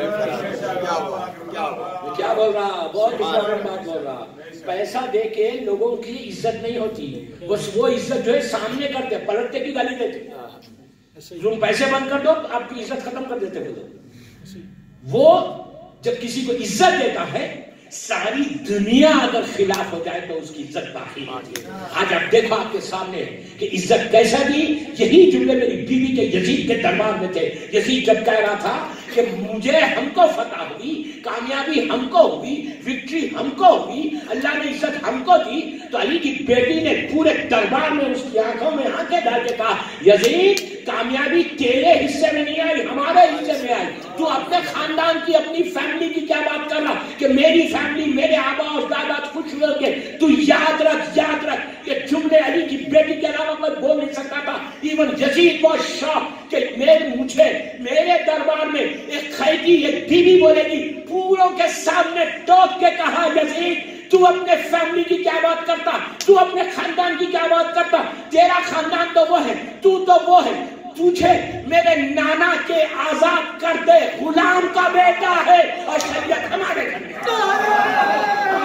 کیا بول رہا؟ بہت امپورٹنٹ بات بول رہا. پیسہ دے کے لوگوں کی عزت نہیں ہوتی، بس وہ عزت جو ہے سامنے کرتے، پلٹتے کی گالی دیتے. تم پیسے بند کر دو آپ کی عزت ختم کر دیتے ہو. وہ جب کسی کو عزت دیتا ہے، ساری دنیا اگر خلاف ہو جائے تو اس کی عزت باقی ہوتی ہے. آج آپ دیکھو آپ کے سامنے کہ عزت کیسا دی. یہی جملے میری بیوی کے یزید کے دربار میں تھے. یزید جب کہہ رہا تھا کہ ہم کو فتح ہوئی، کامیابی ہم کو ہوئی، وکٹری ہم کو ہوئی، اللہ نے عزت ہم کو دی، تو علی کی بیٹی نے پورے دربار میں اس کی آنکھوں میں آنکھیں ڈال کے کہا، یزید کامیابی تیرے حصے میں نہیں آئی، ہمارے حصے میں آئی. تو اپنے خاندان کی، اپنی فیملی کی کیا بات کر رہا کہ میری فیملی، میرے آبا اور دادا خوش ہوئے گے. تو یاد رکھ یہ جملے علی کی بیٹی کے علاوہ کوئی بول نہیں سکتا تھا. ایون یزید بہت شوق کہ مجھے میرے دربار میں ایک قیدی ایک بیوی بولے گی پوروں کے سامنے ٹوک کے کہا یزید تو اپنے فیملی کی کیا بات کرتا, تو اپنے خاندان کی کیا بات کرتا, تیرا خاندان تو وہ ہے, تو وہ ہے, تجھے میرے نانا کے آزاد کر دے, غلام کا بیٹا ہے اور شریعت ہمارے گھر میں.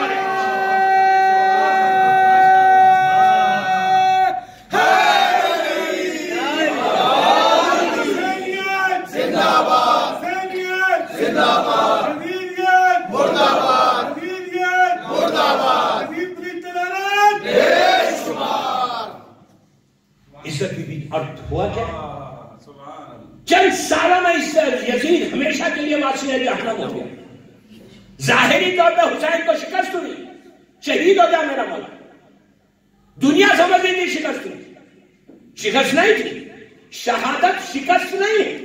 عزت بھی اور ہوا کیا چند سالوں میں اس یزید ہمیشہ کے لیے واسی جہنم ہو گیا. ظاہری طور پہ حسین کو شکست ہوئی, شہید ہو گیا میرا مولا. دنیا سمجھتی تھی شکست ہوئی, شکست نہیں تھی. شہادت شکست نہیں,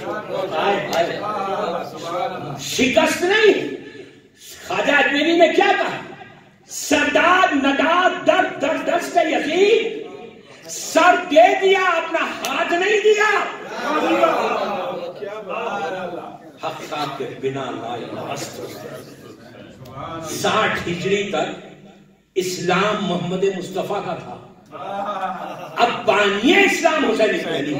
شکست نہیں. خواجہ اجمیری نے کیا کہا, سردار نداد در در دست یزید, سر دے دیا اپنا ہاتھ نہیں دیا. حقیقت کے بنا لا الہ الا اللہ. 60 ہجری تک اسلام محمد مصطفیٰ کا تھا, اب بانیہ اسلام حسین اسماعیلی.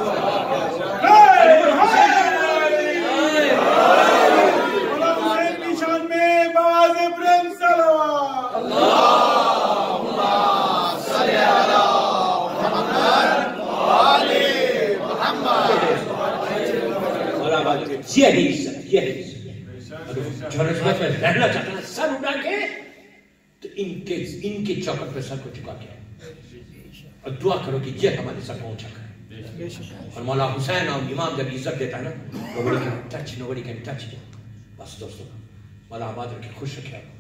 یہی عزت, یہی عزت. جو نسبت میں رہنا چاہتا ہے سر اٹھا کے تو ان کے چوکٹ پہ سر کو چکا کے اور دعا کرو کہ یہ ہمارے سر پہنچا کرے. اور مولا حسین اور امام جب عزت دیتا ہے نا, nobody can touch, nobody can touch. بس دوستو مولا آباد رکھے, خوش رکھے آپ.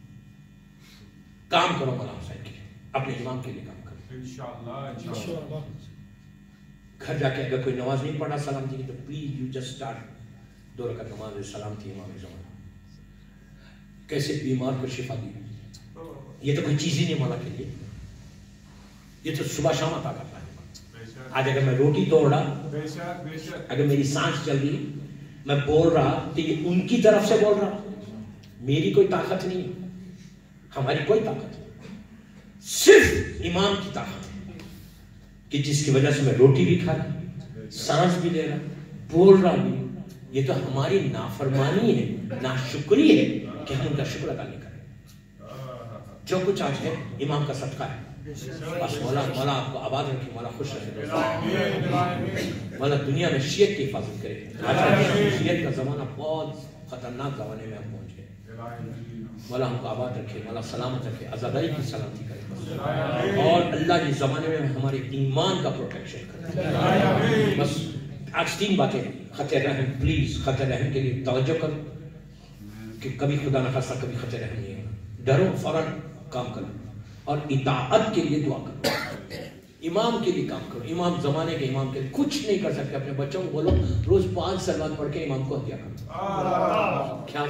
کام کرو مولا حسین کے لیے, اپنے امام کے لیے کام کرو. گھر جا کے اگر کوئی نماز نہیں پڑھا سلامتی کی تو پلیز یو جسٹ اسٹارٹ 2 رکعت نماز سلامتی امام زمان. کیسے بیمار کو شفا دی, یہ تو کوئی چیز ہی نہیں مولا کے لیے, یہ تو صبح شام عطا کرتا ہے. آج اگر میں روٹی توڑ رہا, اگر میری سانس چل رہی, میں بول رہا تو یہ ان کی طرف سے بول رہا, میری کوئی طاقت نہیں ہے, ہماری کوئی طاقت نہیں, صرف امام کی طاقت ہے کہ جس کی وجہ سے میں روٹی بھی کھا رہا, سانس بھی لے رہا, بول رہا بھی. یہ تو ہماری نافرمانی ہے, ناشکری ہے کہ ہم ان کا شکر ادا نہیں کریں. جو کچھ آج ہے امام کا صدقہ ہے. بس مولا آپ کو آباد رکھے, مولا خوش رکھے, مولا دنیا میں شیعت کی حفاظت کرے. آج شیعت کا زمانہ بہت خطرناک زمانے میں ہم پہنچ گئے. مولا ہم کو آباد رکھے, مولا سلامت رکھے, آزاداری کی سلامتی کرے, اور اللہ کے زمانے میں ہمارے ایمان کا پروٹیکشن کرے. بس آج 3 باتیں. خط رحم, پلیز خط رحم کے لیے توجہ کرو کہ کبھی خدا نہ خاصہ کبھی خط رحم نہیں ہوگا. ڈرو, فوراً کام کرو, اور اطاعت کے لیے دعا کرو. امام کے لیے کام کرو. امام زمانے کے امام کے لیے کچھ نہیں کر سکتے. اپنے بچوں کو بولو روز 5 صلوات پڑھ کے امام کو ہدیہ کرو. کیا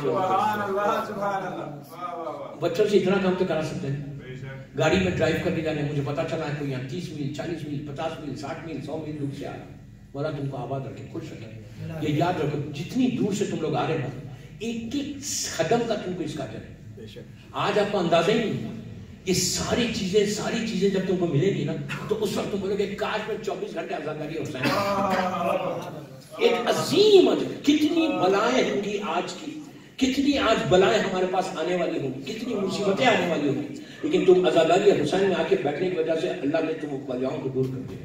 بچوں سے اتنا کام تو کرا سکتے ہیں. گاڑی میں ڈرائیو کرنے جانے, مجھے پتا چلا ہے کوئی یہاں 30 میل 40 میل 50 میل 60 میل 100 میل دور سے آ رہا. مولا تم کو آباد رکھے, خوش رکھے. یہ یاد رکھو جتنی دور سے تم لوگ آ رہے ہیں, ایک ایک قدم کا تم کو اس کا اجر ہے. آج آپ کو اندازہ ہی نہیں. یہ ساری چیزیں جب تم کو ملے گی نا, تو اس وقت تم بولو گے کاش میں 24 گھنٹے آزاداری ہو جائے. ایک عظیم اجر. کتنی بلائیں ہوں گی آج کی, کتنی آج بلائیں ہمارے پاس آنے والی ہوں, کتنی مصیبتیں آنے والی ہوں گی, لیکن تم آزاداری حسین میں آ کے بیٹھنے کی وجہ سے اللہ نے تم بلیاؤں کو دور کر دیا.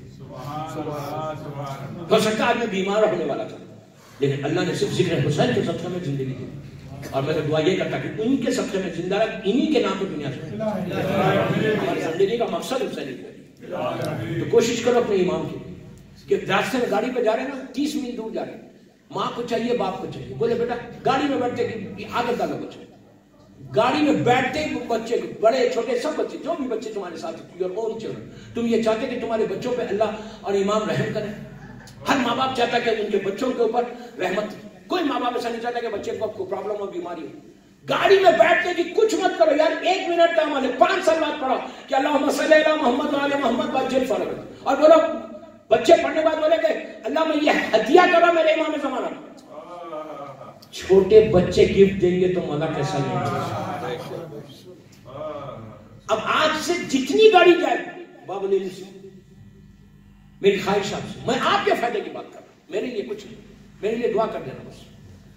ہو سکتا ہے آدمی بیمار ہونے والا تھا, لیکن اللہ نے صرف ذکر حسین کے صدقے میں زندگی دی. اور میں تو دعا یہ کرتا کہ ان کے صدقے میں زندہ رہ, انہی کے نام پہ دنیا سے. ہماری زندگی کا مقصد حسین ہے. تو کوشش کرو اپنے امام کی, کہ راستے میں گاڑی پہ جا رہے ہیں نا, 30 میل دور جا رہے ہیں, ماں کو چاہیے باپ کو چاہیے, بولے بیٹا گاڑی میں بیٹھتے کہ عادت ڈالو بچے, گاڑی میں بیٹھتے بچے, بڑے چھوٹے سب بچے, جو بھی بچے تمہارے ساتھ, یور اون چلڈرن, تم یہ چاہتے کہ تمہارے بچوں پہ اللہ اور امام رحم کرے. ہر ماں باپ چاہتا کہ ان کے بچوں کے اوپر رحمت. کوئی ماں باپ ایسا نہیں چاہتا کہ بچے کو کوئی پرابلم ہو, بیماری ہو. گاڑی میں بیٹھتے کہ کچھ مت کرو یار, 1 منٹ کا عمل ہے, 5 صلوات پڑھو کہ اللہم صلی علی محمد و علی محمد وعجل فرجہ, اور بولو بچے پڑھنے بعد بولے کہ اللہ میں یہ ہدیہ کرا میرے امام زمانہ. چھوٹے بچے گفٹ دیں گے تو مزہ کیسا لیں گے. اب آج سے جتنی گاڑی جائے بابا لیلی سے میری خواہش آپ سے, میں آپ کے فائدے کی بات کر رہا ہوں, میرے لیے کچھ نہیں, میرے لیے دعا کر دینا بس.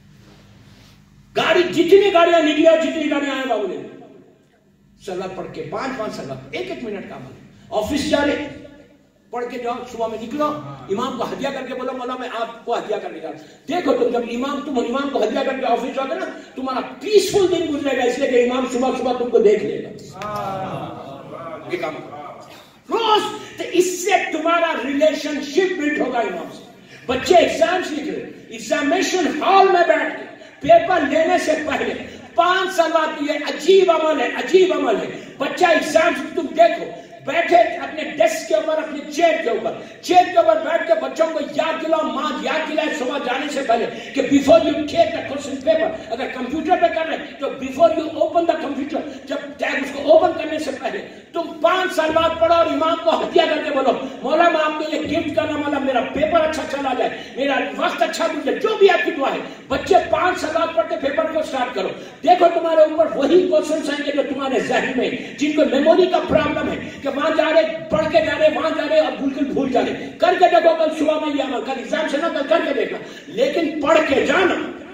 گاڑی جتنی گاڑیاں نکلی اور جتنی گاڑیاں آئے بابا لیلی سلاد پڑھ کے 5 سلاد 1 منٹ کا عمل. آفس جا رہے پڑھ کے جاؤ, صبح میں نکلو, امام کو ہدیہ کر کے بولو مولا میں آپ کو ہدیہ کرنے جا رہا ہوں. دیکھو تم جب تم امام کو ہدیہ کر کے آفس جاؤ گے نا تمہارا پیسفل دن گزرے گا, اس لیے کہ امام صبح صبح تم کو دیکھ لے گا. یہ کام روز, تو اس سے تمہارا ریلیشن شپ بلڈ ہوگا امام سے. بچے ایگزامس لکھ رہے, ایگزامیشن ہال میں بیٹھ کے پیپر لینے سے پہلے 5 سوال, یہ عجیب عمل ہے, عجیب عمل ہے. بچہ ایگزامس تم دیکھو بیٹھے اپنے ڈیسک کے اوپر, اپنے چیئر کے اوپر بیٹھ کے بچوں کو یاد دلاؤ, ماں یاد دلائے صبح جانے سے پہلے کہ before you take the question paper, اگر کمپیوٹر پہ کر رہے تو before you open the computer, جب ٹیب اس کو اوپن کرنے سے پہلے تم 5 سال بعد پڑھو اور امام کو ہدیہ کر کے بولو مولا میں آپ کو یہ گفٹ کرنا, مولا میرا پیپر اچھا چلا جائے, میرا وقت اچھا گزرے, جو بھی آپ کی دعا ہے. بچے 5 سال بعد پڑھ کے پیپر کو سٹارٹ کرو, دیکھو تمہارے اوپر وہی کوسچنس آئیں گے جو تمہارے ذہن میں, جن کو میموری کا پرابلم ہے کہ وہاں جا رہے پڑھ کے جا رہے, وہاں جا رہے اور بالکل بھول جا رہے. کر کے دیکھو کل صبح میں یہ عمل, کل ایگزام سے نہ کل کر کے دیکھنا, لیکن پڑھ کے جانا.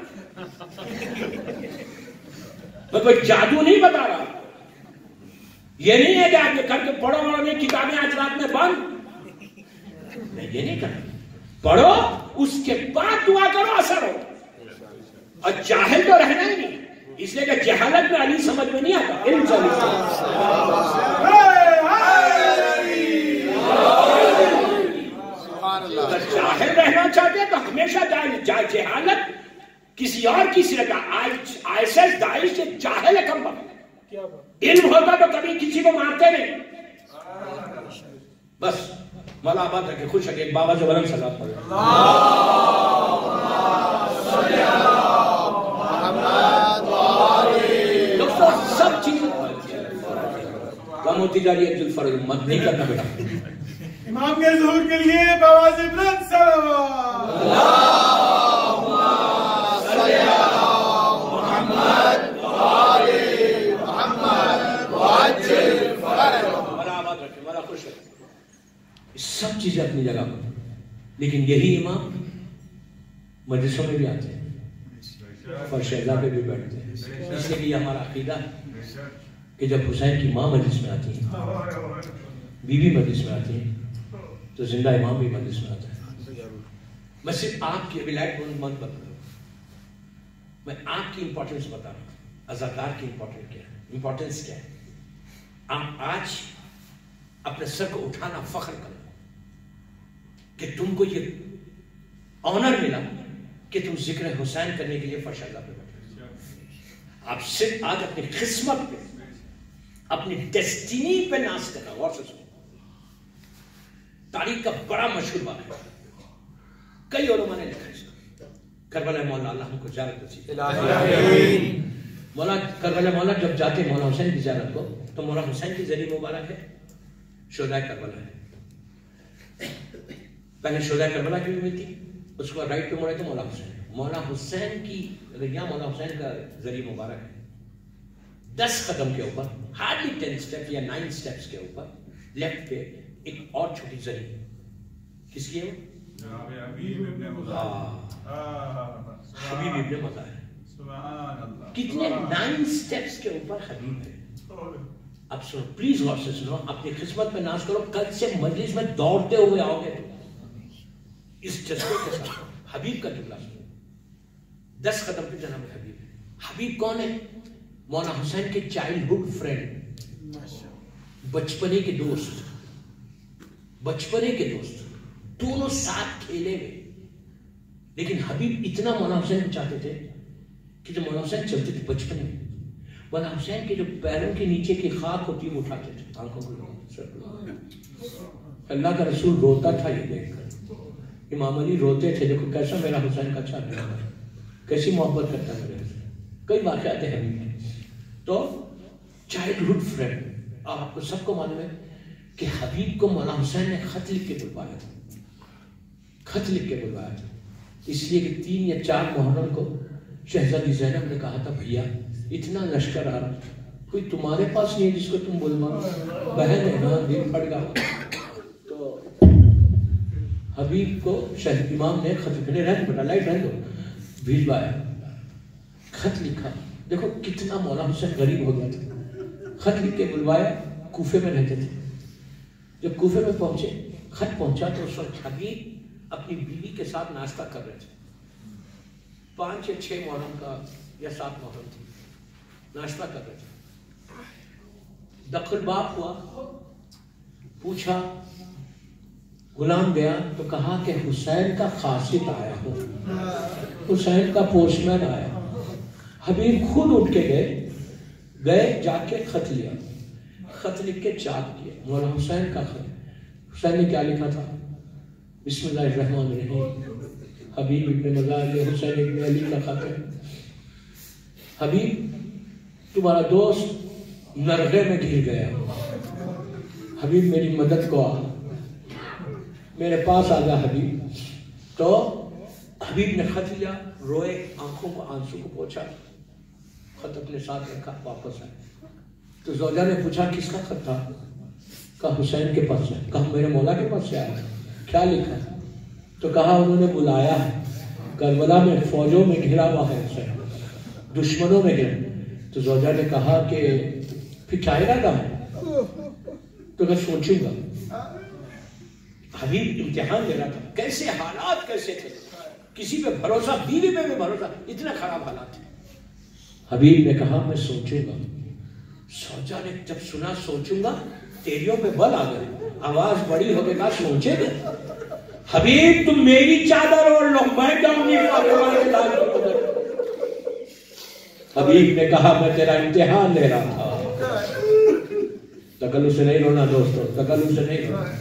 میں کوئی جادو نہیں بتا رہا, یہ نہیں ہے کہ آپ یہ کر کے پڑھو اور یہ کتابیں آج رات میں بند, میں یہ نہیں کرتا. پڑھو اس کے بعد دعا کرو, اثر ہو. اور جاہل تو رہنا ہی نہیں, اس لیے کہ جہالت میں علی سمجھ میں نہیں آتا, علم جاہل رہنا چاہتے ہیں تو ہمیشہ جہالت کسی اور کی صرف آئیسس داعش سے جاہل ہے کم وقت. علم ہوتا تو کبھی کسی کو مارتے نہیں. بس مولا آباد رکھے, خوش رکھے. بابا جو برم سلام پڑھے. دوستو سب چیزیں کم ہوتی جا رہی ہے, جو فرض مت نہیں کرنا بیٹا. امام کے ظہور کے لیے بآواز بلند صلوات. سب چیزیں اپنی جگہ پر, لیکن یہی امام مجلسوں میں بھی آتے ہیں, فرشیدہ پہ بھی بیٹھتے ہیں. اس لیے کہ یہ ہمارا عقیدہ ہے کہ جب حسین کی ماں مجلس میں آتی ہے, بیوی مجلس میں آتی ہے, تو زندہ امام بھی مجلس میں آتا ہے. میں صرف آپ کی ولایت مند بتا رہا ہوں, میں آپ کی امپورٹنس بتا رہا ہوں. عزادار کی امپورٹنس کیا ہے. آپ آج اپنے سر کو اٹھانا فخر کرو کہ تم کو یہ آنر ملا کہ تم ذکر حسین کرنے کے لیے فرشیدہ پہ بیٹھے. آپ صرف آج اپنی قسمت پہ, اپنی ڈیسٹینی پہ ناز کرنا. غور سے سنو, تاریخ کا بڑا مشہور واقعہ, کئی علماء نے لکھا اس کو. کربلا مولا اللہ ہم کو زیارت نصیب. مولا کربلا مولا جب جاتے مولا حسین کی زیارت کو تو مولا حسین کی ذریعہ مبارک ہے شہدائے کربلا ہے. پہلے شہدائے کربلا کی بھی ملتی, اس کو رائٹ پہ مڑے تو مولا حسین. مولا حسین کی ذریعہ مولا حسین کا ذریعہ مبارک ہے. 10 قدم کے اوپر, ہارڈلی 10 سٹیپ یا 9 سٹیپس کے اوپر لیفٹ پہ ایک اور چھوٹی ذریعہ. کس کی ہے وہ؟ حبیب ابن مزاحم. کتنے 9 سٹیپس کے اوپر حبیب ہے. اب سنو, پلیز غور سے سنو, اپنی قسمت میں ناز کرو. کل سے مجلس میں دوڑتے ہوئے آؤ گے اس جذبے کے ساتھ. حبیب کا جملہ سنو, 10 قدم پہ جناب حبیب. حبیب کون ہے؟ مولا حسین کے چائلڈہڈ فرینڈ, بچپنے کے دوست, بچپنے کے دوست, دونوں ساتھ کھیلے ہوئے. لیکن حبیب اتنا مولا حسین کو چاہتے تھے کہ جب مولا حسین چلتے تھے بچپنے میں, مولا حسین کے جو پیروں کے نیچے کی خاک ہوتی ہے اٹھاتے تھے, آنکھوں کو. اللہ کا رسول روتا تھا یہ دیکھ کر. امام علی روتے تھے, دیکھو کیسا میرا حسین کا اچھا ہے, کیسی محبت کرتا ہے میرے حسین. کئی واقعات ہیں حبیب کے. تو چائلڈہڈ فرینڈ, آپ کو سب کو معلوم ہے کہ حبیب کو مولا حسین نے خط لکھ کے بلوایا تھا. خط لکھ کے بلوایا تھا، اس لیے کہ 3 یا 4 محرم کو شہزادی زینب نے کہا تھا بھیا اتنا لشکر آ رہا، کوئی تمہارے پاس نہیں ہے جس کو تم بلواؤ؟ بہن ہے نا، دل پھٹ گیا۔ تو حبیب کو شہزاد امام نے خط رہنے بیٹا لائٹ رہنے دو بھیجوایا، خط لکھا۔ دیکھو کتنا مولا حسین غریب ہو گیا تھا، خط لکھ کے بلوایا۔ کوفے میں رہتے تھے، جب کوفے میں پہنچے خط پہنچا تو اس وقت حبیب اپنی بیوی کے ساتھ ناشتہ کر رہے تھے، 5 یا 6 محرم کا یا 7 محرم تھی، ناشتہ کر رہے تھے۔ دخل باپ ہوا، پوچھا، غلام گیا تو کہا کہ حسین کا قاصد آیا ہوں، حسین کا پوسٹ مین آیا۔ حبیب خود اٹھ کے گئے جا کے خط لیا، خط لکھ کے چاک کیا، مولا حسین کا خط۔ حسین نے کیا لکھا تھا؟ بسم اللہ الرحمن الرحیم، حبیب ابن مزار حسین ابن علی کا خط ہے۔ حبیب تمہارا دوست نرغے میں گر گیا، حبیب میری مدد کو آ، میرے پاس آ جا حبیب۔ تو حبیب نے خط لیا، روئے، آنکھوں کو آنسو کو پوچھا، خط اپنے ساتھ رکھا، واپس آئے۔ تو زوجہ نے پوچھا کس کا خط تھا؟ کہا حسین کے پاس سے۔ کہا میرے مولا کے پاس سے آیا، کیا لکھا؟ تو کہا انہوں نے بلایا ہے، کربلا میں فوجوں میں گھرا ہوا ہے حسین، دشمنوں میں گھرا۔ تو زوجہ نے کہا کہ پھر کیا ارادہ ہے؟ تو میں سوچوں گا۔ حبیب امتحان لے رہا تھا، کیسے حالات کیسے تھے، کسی پہ بھروسہ، بیوی پہ بھی بھروسہ، اتنے خراب حالات تھے۔ حبیب نے کہا میں سوچوں گا۔ سوچا نے جب سنا سوچوں گا، تیریوں پہ بل آ گئے، آواز بڑی ہو کے کہا سوچے گا؟ حبیب تم میری چادر اور لو، میں جاؤں گی فاطمہ کے لال کی قدر۔ حبیب نے کہا میں تیرا امتحان لے رہا تھا۔ تکلف سے نہیں رونا دوستو، تکلف سے نہیں رونا۔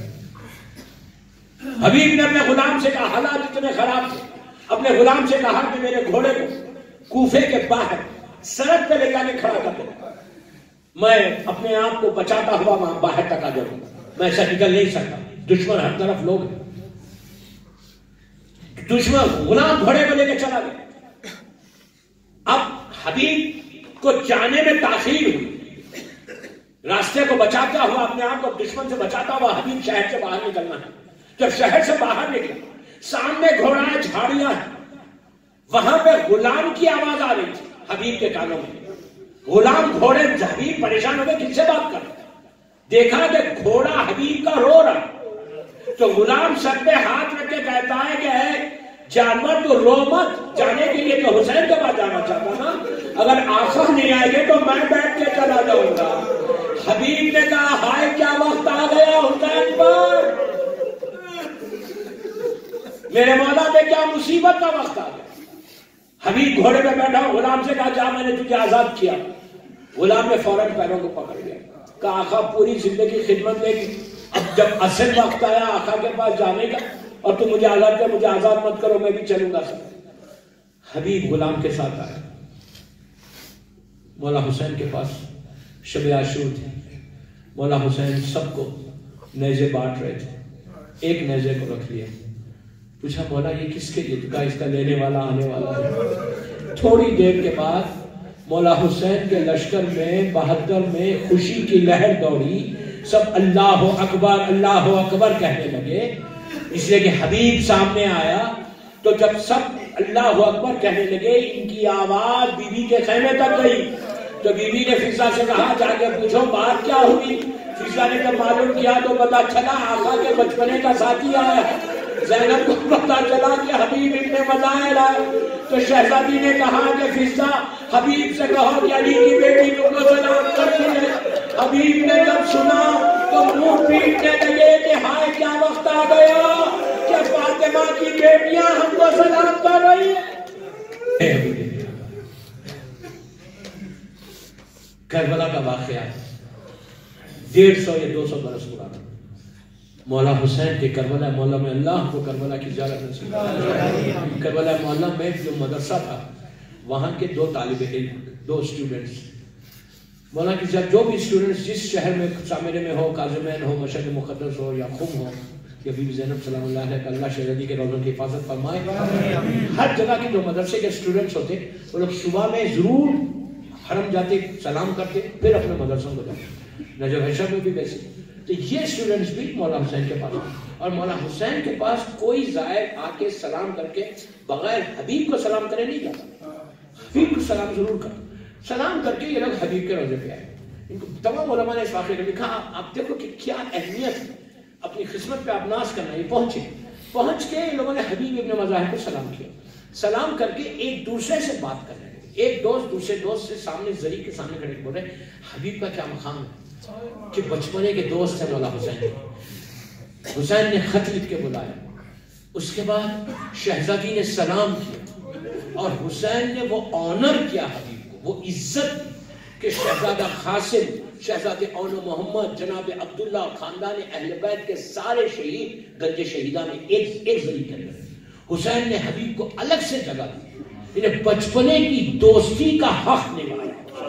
حبیب نے اپنے غلام سے کہا، حالات اتنے خراب تھے، اپنے غلام سے کہا کہ میرے گھوڑے کو کوفے کے باہر سڑک پہ لے جا کے کھڑا کر دے، میں اپنے آپ کو بچاتا ہوا وہاں باہر تک آ جاؤں، میں ایسا نکل نہیں سکتا، دشمن ہر طرف لوگ ہیں۔ دشمن غلام گھوڑے کو لے کے چلا گیا۔ اب حبیب کو جانے میں تاخیر ہوئی، راستے کو بچاتا ہوا، اپنے آپ کو دشمن سے بچاتا ہوا حبیب شہر سے باہر نکلنا ہے۔ جب شہر سے باہر نکلا، سامنے گھوڑا ہے، جھاڑیاں ہیں، وہاں پہ غلام کی آواز آ رہی تھی حبیب کے کانوں میں۔ غلام گھوڑے، حبیب پریشان ہو گئے کس سے بات کر، دیکھا کہ گھوڑا حبیب کا رو رہا، تو غلام سر پہ ہاتھ رکھ کے کہتا ہے کہ اے جانور تو رو مت، جانے کے لیے تو حسین کے پاس جانا چاہتا نا، اگر آقا نہیں آئے گے تو میں بیٹھ کے چلا جاؤں گا۔ حبیب نے کہا ہائے کیا وقت آ گیا حسین پر، میرے مولا پہ کیا مصیبت کا وقت آ گیا۔ حبیب گھوڑے پہ بیٹھا، غلام سے کہا جا میں نے تجھے آزاد کیا۔ غلام نے فوراً پیروں کو پکڑ لیا، کہا آقا پوری زندگی خدمت لے گی، اب جب اصل وقت آیا آقا کے پاس جانے کا اور تم مجھے آزاد کر، مجھے آزاد مت کرو، میں بھی چلوں گا سر۔ حبیب غلام کے ساتھ آیا، مولا حسین کے پاس شب عاشور تھی، مولا حسین سب کو نیزے بانٹ رہے تھے، ایک نیزے کو رکھ لیا، پوچھا مولا یہ کس کے لیے؟ کہا اس کا لینے والا آنے والا ہے۔ تھوڑی دیر کے بعد مولا حسین کے لشکر میں 72 میں خوشی کی لہر دوڑی، سب اللہ اکبر کہنے لگے، اس لیے کہ حبیب سامنے آیا۔ تو جب سب اللہ اکبر کہنے لگے، ان کی آواز بی بی کے خیمے تک گئی، تو بی بی نے فضا سے کہا جا کے پوچھو بات کیا ہوئی۔ فضا نے جب معلوم کیا تو پتا چلا آقا کے بچپنے کا ساتھی آیا ہے۔ زینب کو پتا چلا کہ حبیب ابن مظاہر آئے، تو شہزادی نے کہا کہ فضا حبیب سے کہو کہ علی کی بیٹی تم کو سلام کرتی ہے۔ حبیب نے جب سنا تو منہ پیٹنے لگے کہ ہائے کیا وقت آ گیا کہ فاطمہ کی بیٹیاں ہم کو سلام کر رہی ہیں۔ کربلا کا واقعہ 150 یا 200 برس پرانا، مولا حسین کے کربلا مولا میں، اللہ کو کربلا کی زیارت نصیب فرمائے۔ کربلا مولا میں جو مدرسہ تھا، وہاں کے 2 طالب علم، 2 اسٹوڈنٹس، مولا کی جو بھی اسٹوڈنٹس جس شہر میں سامرے میں ہو، کاظمین ہو، مشہد مقدس ہو یا خم ہو، کہ بی بی زینب سلام اللہ علیہ اللہ شہزادی کے روزوں کی حفاظت فرمائے. ہر جگہ کے جو مدرسے کے اسٹوڈنٹس ہوتے وہ لوگ صبح میں ضرور حرم جاتے, سلام کرتے, پھر اپنے مدرسوں کو جاتے. نجف حشر میں بھی ویسے. تو یہ اسٹوڈنٹس بھی مولا حسین کے پاس ہیں, اور مولا حسین کے پاس کوئی زائر آ کے سلام کر کے بغیر حبیب کو سلام کرے نہیں جاتا. حبیب کو سلام ضرور کر, سلام کر کے یہ لوگ حبیب کے روزے پہ آئے. ان کو تمام علماء نے اس واقعے کو لکھا. آپ دیکھو کہ کیا اہمیت ہے, اپنی قسمت پہ آپ ناز کرنا. یہ پہنچ کے ان لوگوں نے حبیب ابن مظاہر کو سلام کیا. سلام کر کے ایک دوسرے سے بات کر رہے ہیں. ایک دوست دوسرے دوست سے سامنے زری کے سامنے کھڑے بول رہے حبیب کا کیا مقام ہے کہ بچپنے کے دوست ہیں مولا حسین. حسین نے خط لکھ کے بلایا, اس کے بعد شہزادی نے سلام کیا, اور حسین نے وہ آنر کیا حبیب کو, وہ عزت دی کہ شہزادہ قاسم, شہزادہ اون محمد, جناب عبداللہ, خاندان اہل بیت کے سارے شہید گنج شہیدہ میں ایک زری کے اندر. حسین نے حبیب کو الگ سے جگہ دی, انہیں بچپنے کی دوستی کا حق نبھایا.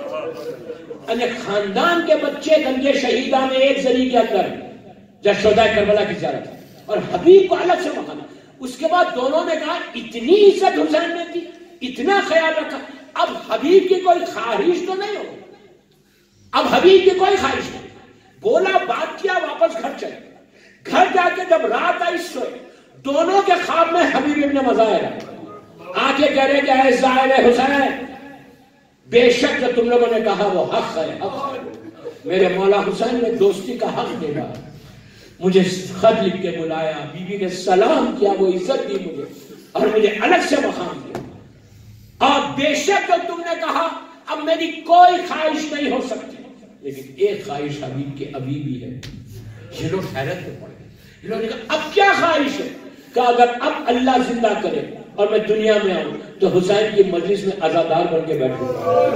خاندان کے بچے گنج شہیدہ میں ایک زری کے اندر جب شہدائے کربلا کی زیارت, اور حبیب کو الگ سے مقام. اس کے بعد دونوں نے کہا اتنی عزت حسین نے دی, اتنا خیال رکھا, اب حبیب کی کوئی خواہش تو نہیں ہوگی. اب حبیب کی کوئی خواہش نہیں. بولا, بات کیا, واپس گھر چلے. گھر جا کے جب رات آئی سوئے, دونوں کے خواب میں حبیب ابن مظاہر آ کے کہہ رہے کہ اے زائر حسین, بے شک جو تم لوگوں نے کہا وہ حق ہے, حق. میرے مولا حسین نے دوستی کا حق دیا, مجھے خط لکھ کے بلایا, بیوی نے سلام کیا, وہ عزت دی مجھے, اور مجھے الگ سے مقام دیا. اور بے شک جو تم نے کہا اب میری کوئی خواہش نہیں ہو سکتی, لیکن ایک خواہش حبیب کے ابھی بھی ہے. یہ لوگ حیرت میں پڑ گئے. انہوں نے کہا اب کیا خواہش ہے؟ کہ اگر اب اللہ زندہ کرے اور میں دنیا میں آؤں تو حسین کی مجلس میں عزادار بن کے بیٹھوں.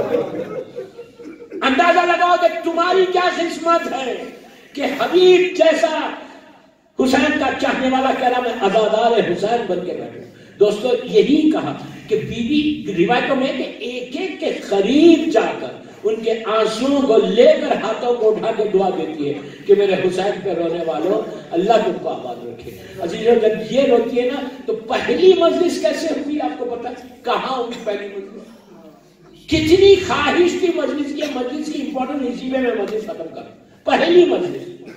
اندازہ لگاؤ کہ تمہاری کیا قسمت ہے کہ حبیب جیسا حسین کا چاہنے والا کہہ رہا میں عزادار حسین بن کے بیٹھوں. دوستو یہی کہا کہ بیوی روایتوں میں کہ ایک ایک کے قریب جا کر ان کے آنسوؤں کو لے کر ہاتھوں کو اٹھا کے دعا دیتی ہے کہ میرے حسین پہ رونے والوں اللہ تم کو آباد رکھے. عزیزوں جب یہ روتی ہے نا تو پہلی مجلس کیسے ہوئی آپ کو پتا کہاں ہوئی پہلی مجلس, کتنی خواہش تھی مجلس کی. مجلس کی امپورٹنٹ اسی میں مجلس ختم کروں. پہلی مجلس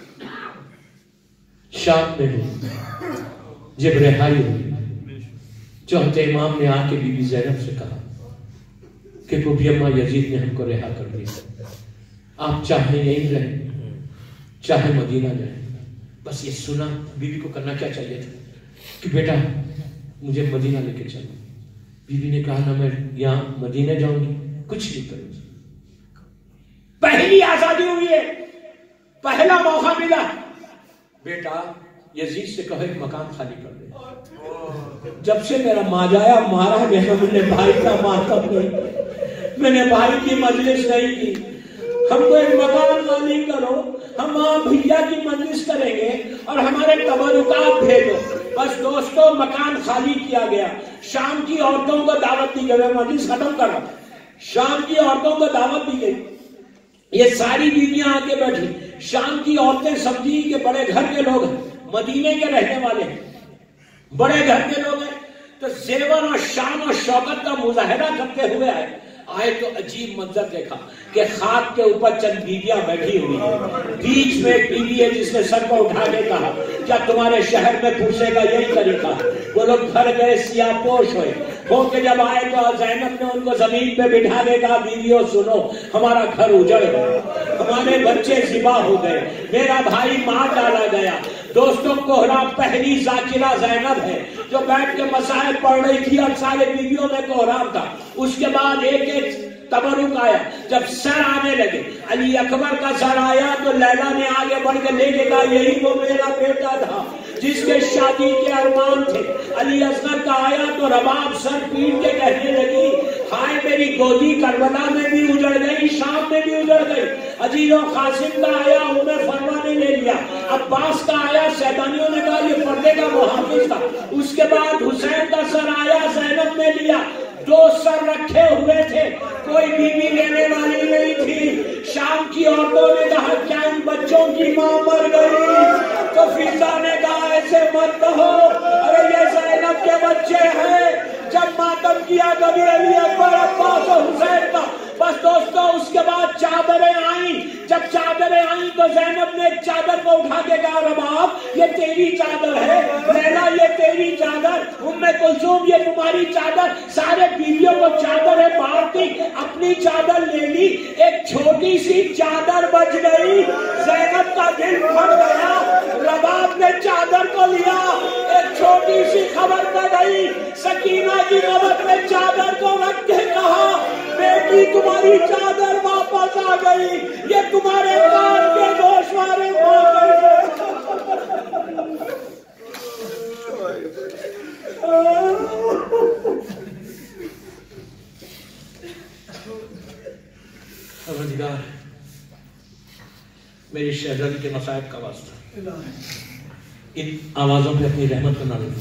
شام میں ہوئی, جب رہائی ہوئی, چوتھے امام نے آ کے بی بی زینب سے کہا کہ بی اما یزید نے ہم کو رہا کر دیا, آپ چاہیں یہیں رہیں چاہے مدینہ جائیں. بس یہ سنا بیوی کو کرنا کیا چاہیے تھا کہ بیٹا مجھے مدینہ لے کے چلو. بیوی نے کہا نہ میں یہاں مدینہ جاؤں گی, کچھ نہیں کروں گی. پہلی آزادی ہوئی ہے, پہلا موقع ملا, بیٹا یزید سے کہو ایک مکان خالی کر دے. جب سے میرا ماجایا مارا گیا میں نے بھائی کا ماتم نہیں, میں نے بھائی کی مجلس نہیں کی, ہم کو ایک مکان خالی کرو, ہم وہاں بھیا کی مجلس کریں گے اور ہمارے تبرکات بھیجو. بس دوستو مکان خالی کیا گیا. شام کی عورتوں کو دعوت دی گئی, مجلس ختم کرو. شام کی عورتوں کو دعوت دی گئی, یہ ساری بیویاں آ کے بیٹھی. شام کی عورتیں سمجھی کہ بڑے گھر کے لوگ ہیں, مدینے کے رہنے والے ہیں, بڑے گھر کے لوگ ہیں, تو زیور اور شان اور شوکت کا مظاہرہ کرتے ہوئے آئے تو عجیب منظر دیکھا کہ خاک کے اوپر چند بیویاں بیٹھی ہوئی ہیں. بیچ میں ایک بیوی ہے جس نے سر کو اٹھا کے کہا کیا تمہارے شہر میں پھوسے کا یہی طریقہ؟ وہ لوگ گھر گئے سیاہ پوش ہوئے ہو کے جب آئے تو زینب نے ان کو زمین پہ بٹھا کے کہا بیویوں سنو, ہمارا گھر اجڑ گیا, ہمارے بچے ذبح ہو گئے, میرا بھائی مار ڈالا گیا. دوستوں کوہرا پہلی ذاکرہ زینب ہے جو بیٹھ کے مسائل پڑھ رہی تھی اور سارے بیویوں میں کوہرام تھا. اس کے بعد ایک ایک تبرک آیا. جب سر آنے لگے, علی اکبر کا سر آیا تو لیلا نے آگے بڑھ کے لے کے کہا یہی وہ میرا بیٹا تھا جس کے شادی کے ارمان تھے. علی اصغر کا آیا تو رباب سر پیٹ کے کہنے لگی ہائے میری گودی کربلا میں بھی اجڑ گئی, شام میں بھی اجڑ گئی. عزیزوں قاسم کا آیا عمر فرما نے لے لیا. عباس کا آیا, سیدانیوں نے کہا یہ پردے کا محافظ تھا. اس کے بعد حسین کا سر آیا, زینب نے لیا. 2 سر رکھے ہوئے تھے, کوئی بیوی لینے والی نہیں تھی. شام کی عورتوں نے کہا کیا ان بچوں کی ماں مر گئی؟ تو فضا نے کہا ایسے مت کہو ارے یہ زینب کے بچے ہیں. جب ماتم کیا کبھی علی اکبر عباس و حسین کا, بس دوستو اس کے بعد چادریں آئیں. جب چادریں آئیں تو زینب نے ایک چادر کو اٹھا کے کہا رباب یہ تیری چادر ہے, لیلا یہ تیری چادر, ام کلثوم یہ تمہاری چادر. سارے بیویوں کو چادریں بانٹی, اپنی چادر لے لی, ایک چھوٹی سی چادر بچ گئی. زینب کا دل پھٹ گیا, رباب نے چادر کو لیا, ایک چھوٹی سی خبر پہ گئی. سکینہ کی نوبت میں چادر کو رکھ کے کہا بیٹی تمہاری چادر واپس آ گئی, یہ تمہارے کان کے گوشوارے ہو گئے. پروردگار میری شہزادی کے مصائب کا واسطہ ان آوازوں پہ اپنی رحمت کو نازل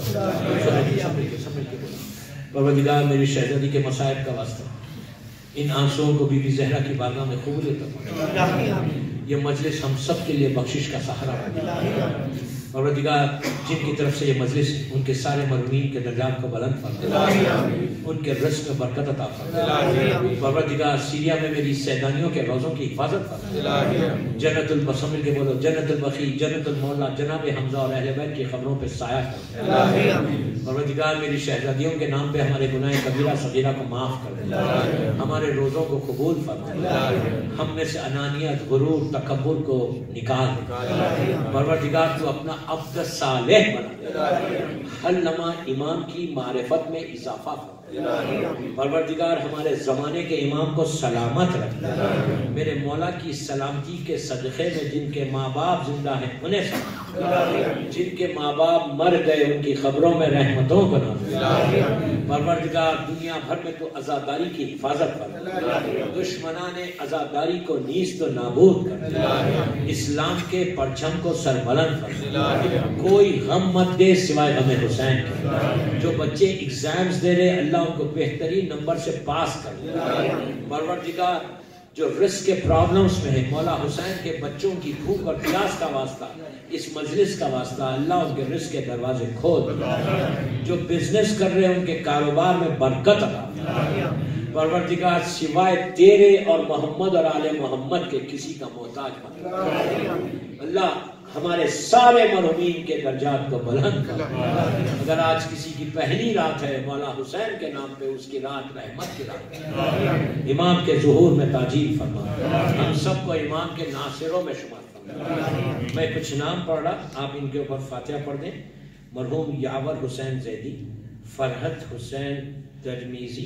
فرما. پروردگار میری شہزادی کے مصائب کا واسطہ ان آنسوؤں کو بی بی زہرا کی بارگاہ میں قبول فرما. یہ مجلس ہم سب کے لیے بخشش کا سہارا بنے. پروردگار جن کی طرف سے یہ مجلس ان کے سارے مرحومین کے درجات کو بلند فرما, ان کے رزق میں برکت عطا فرما. پروردگار سیریا میں میری سیدانیوں کے روزوں کی حفاظت فرما. جنت البصمل کے بولو جنت البقیع, جنت المولا, جناب حمزہ اور اہل بیت کی خبروں پہ سایہ فرما. پروردگار میری شہزادیوں کے نام پہ ہمارے گناہ کبیرہ صغیرہ کو معاف کر دے, ہمارے روزوں کو قبول فرما, ہم میں سے انانیت, غرور, تکبر کو نکال دے. پروردگار تو اپنا عبد صالح بنا, ہر لمحہ امام کی معرفت میں اضافہ فرما. پروردگار ہمارے زمانے کے امام کو سلامت رکھتا. میرے مولا کی سلامتی کے صدقے میں جن کے ماں باپ زندہ ہیں انہیں سلامت, جن کے ماں باپ مر گئے ان کی خبروں میں رحمتوں کو نازل. پروردگار دنیا بھر میں تو عزاداری کی حفاظت فرما, دشمنان عزاداری کو نیست و نابود کر, اسلام کے پرچم کو سربلند فرما. کوئی غم مت دے سوائے غم حسین کے. جو بچے ایگزامز دے رہے اللہ ان کو بہترین نمبر سے پاس کر. پروردگار جو رزق کے پرابلمز میں ہیں مولا حسین کے بچوں کی بھوک اور پیاس کا واسطہ, اس مجلس کا واسطہ, اللہ ان کے رزق کے دروازے کھول. جو بزنس کر رہے ہیں ان کے کاروبار میں برکت عطا. پروردگار سوائے تیرے اور محمد اور آل محمد کے کسی کا محتاج مت. اللہ ہمارے سارے مرحومین کے درجات کو بلند کر. اگر آج کسی کی پہلی رات ہے مولا حسین کے نام پہ اس کی رات رحمت کی رات, امام کے ظہور میں تاجیل فرما. ہم سب کو امام کے ناصروں میں شمار فرما. میں کچھ نام پڑھ رہا, آپ ان کے اوپر فاتحہ پڑھ دیں. مرحوم یاور حسین زیدی, فرحت حسین ترمیزی,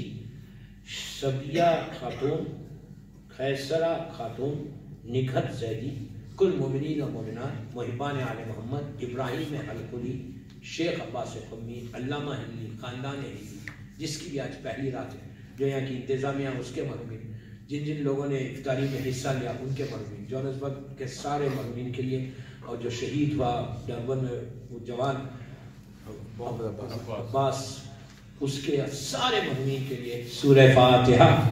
صبیہ خاتون, خیسرہ خاتون, نکھت زیدی, کل مومنین و مومنات, محبان آل محمد, ابراہیم الکلی, شیخ عباس قمی, علامہ ہلی, خاندان ہلی, جس کی بھی آج پہلی رات ہے, جو یہاں کی انتظامیہ اس کے مرحومین, جن جن لوگوں نے افطاری میں حصہ لیا ان کے مرحومین, جوہانسبرگ کے سارے مرحومین کے لیے, اور جو شہید ہوا ڈربن میں وہ جوان عباس, اس کے سارے مرحومین کے لیے سورہ فاتحہ.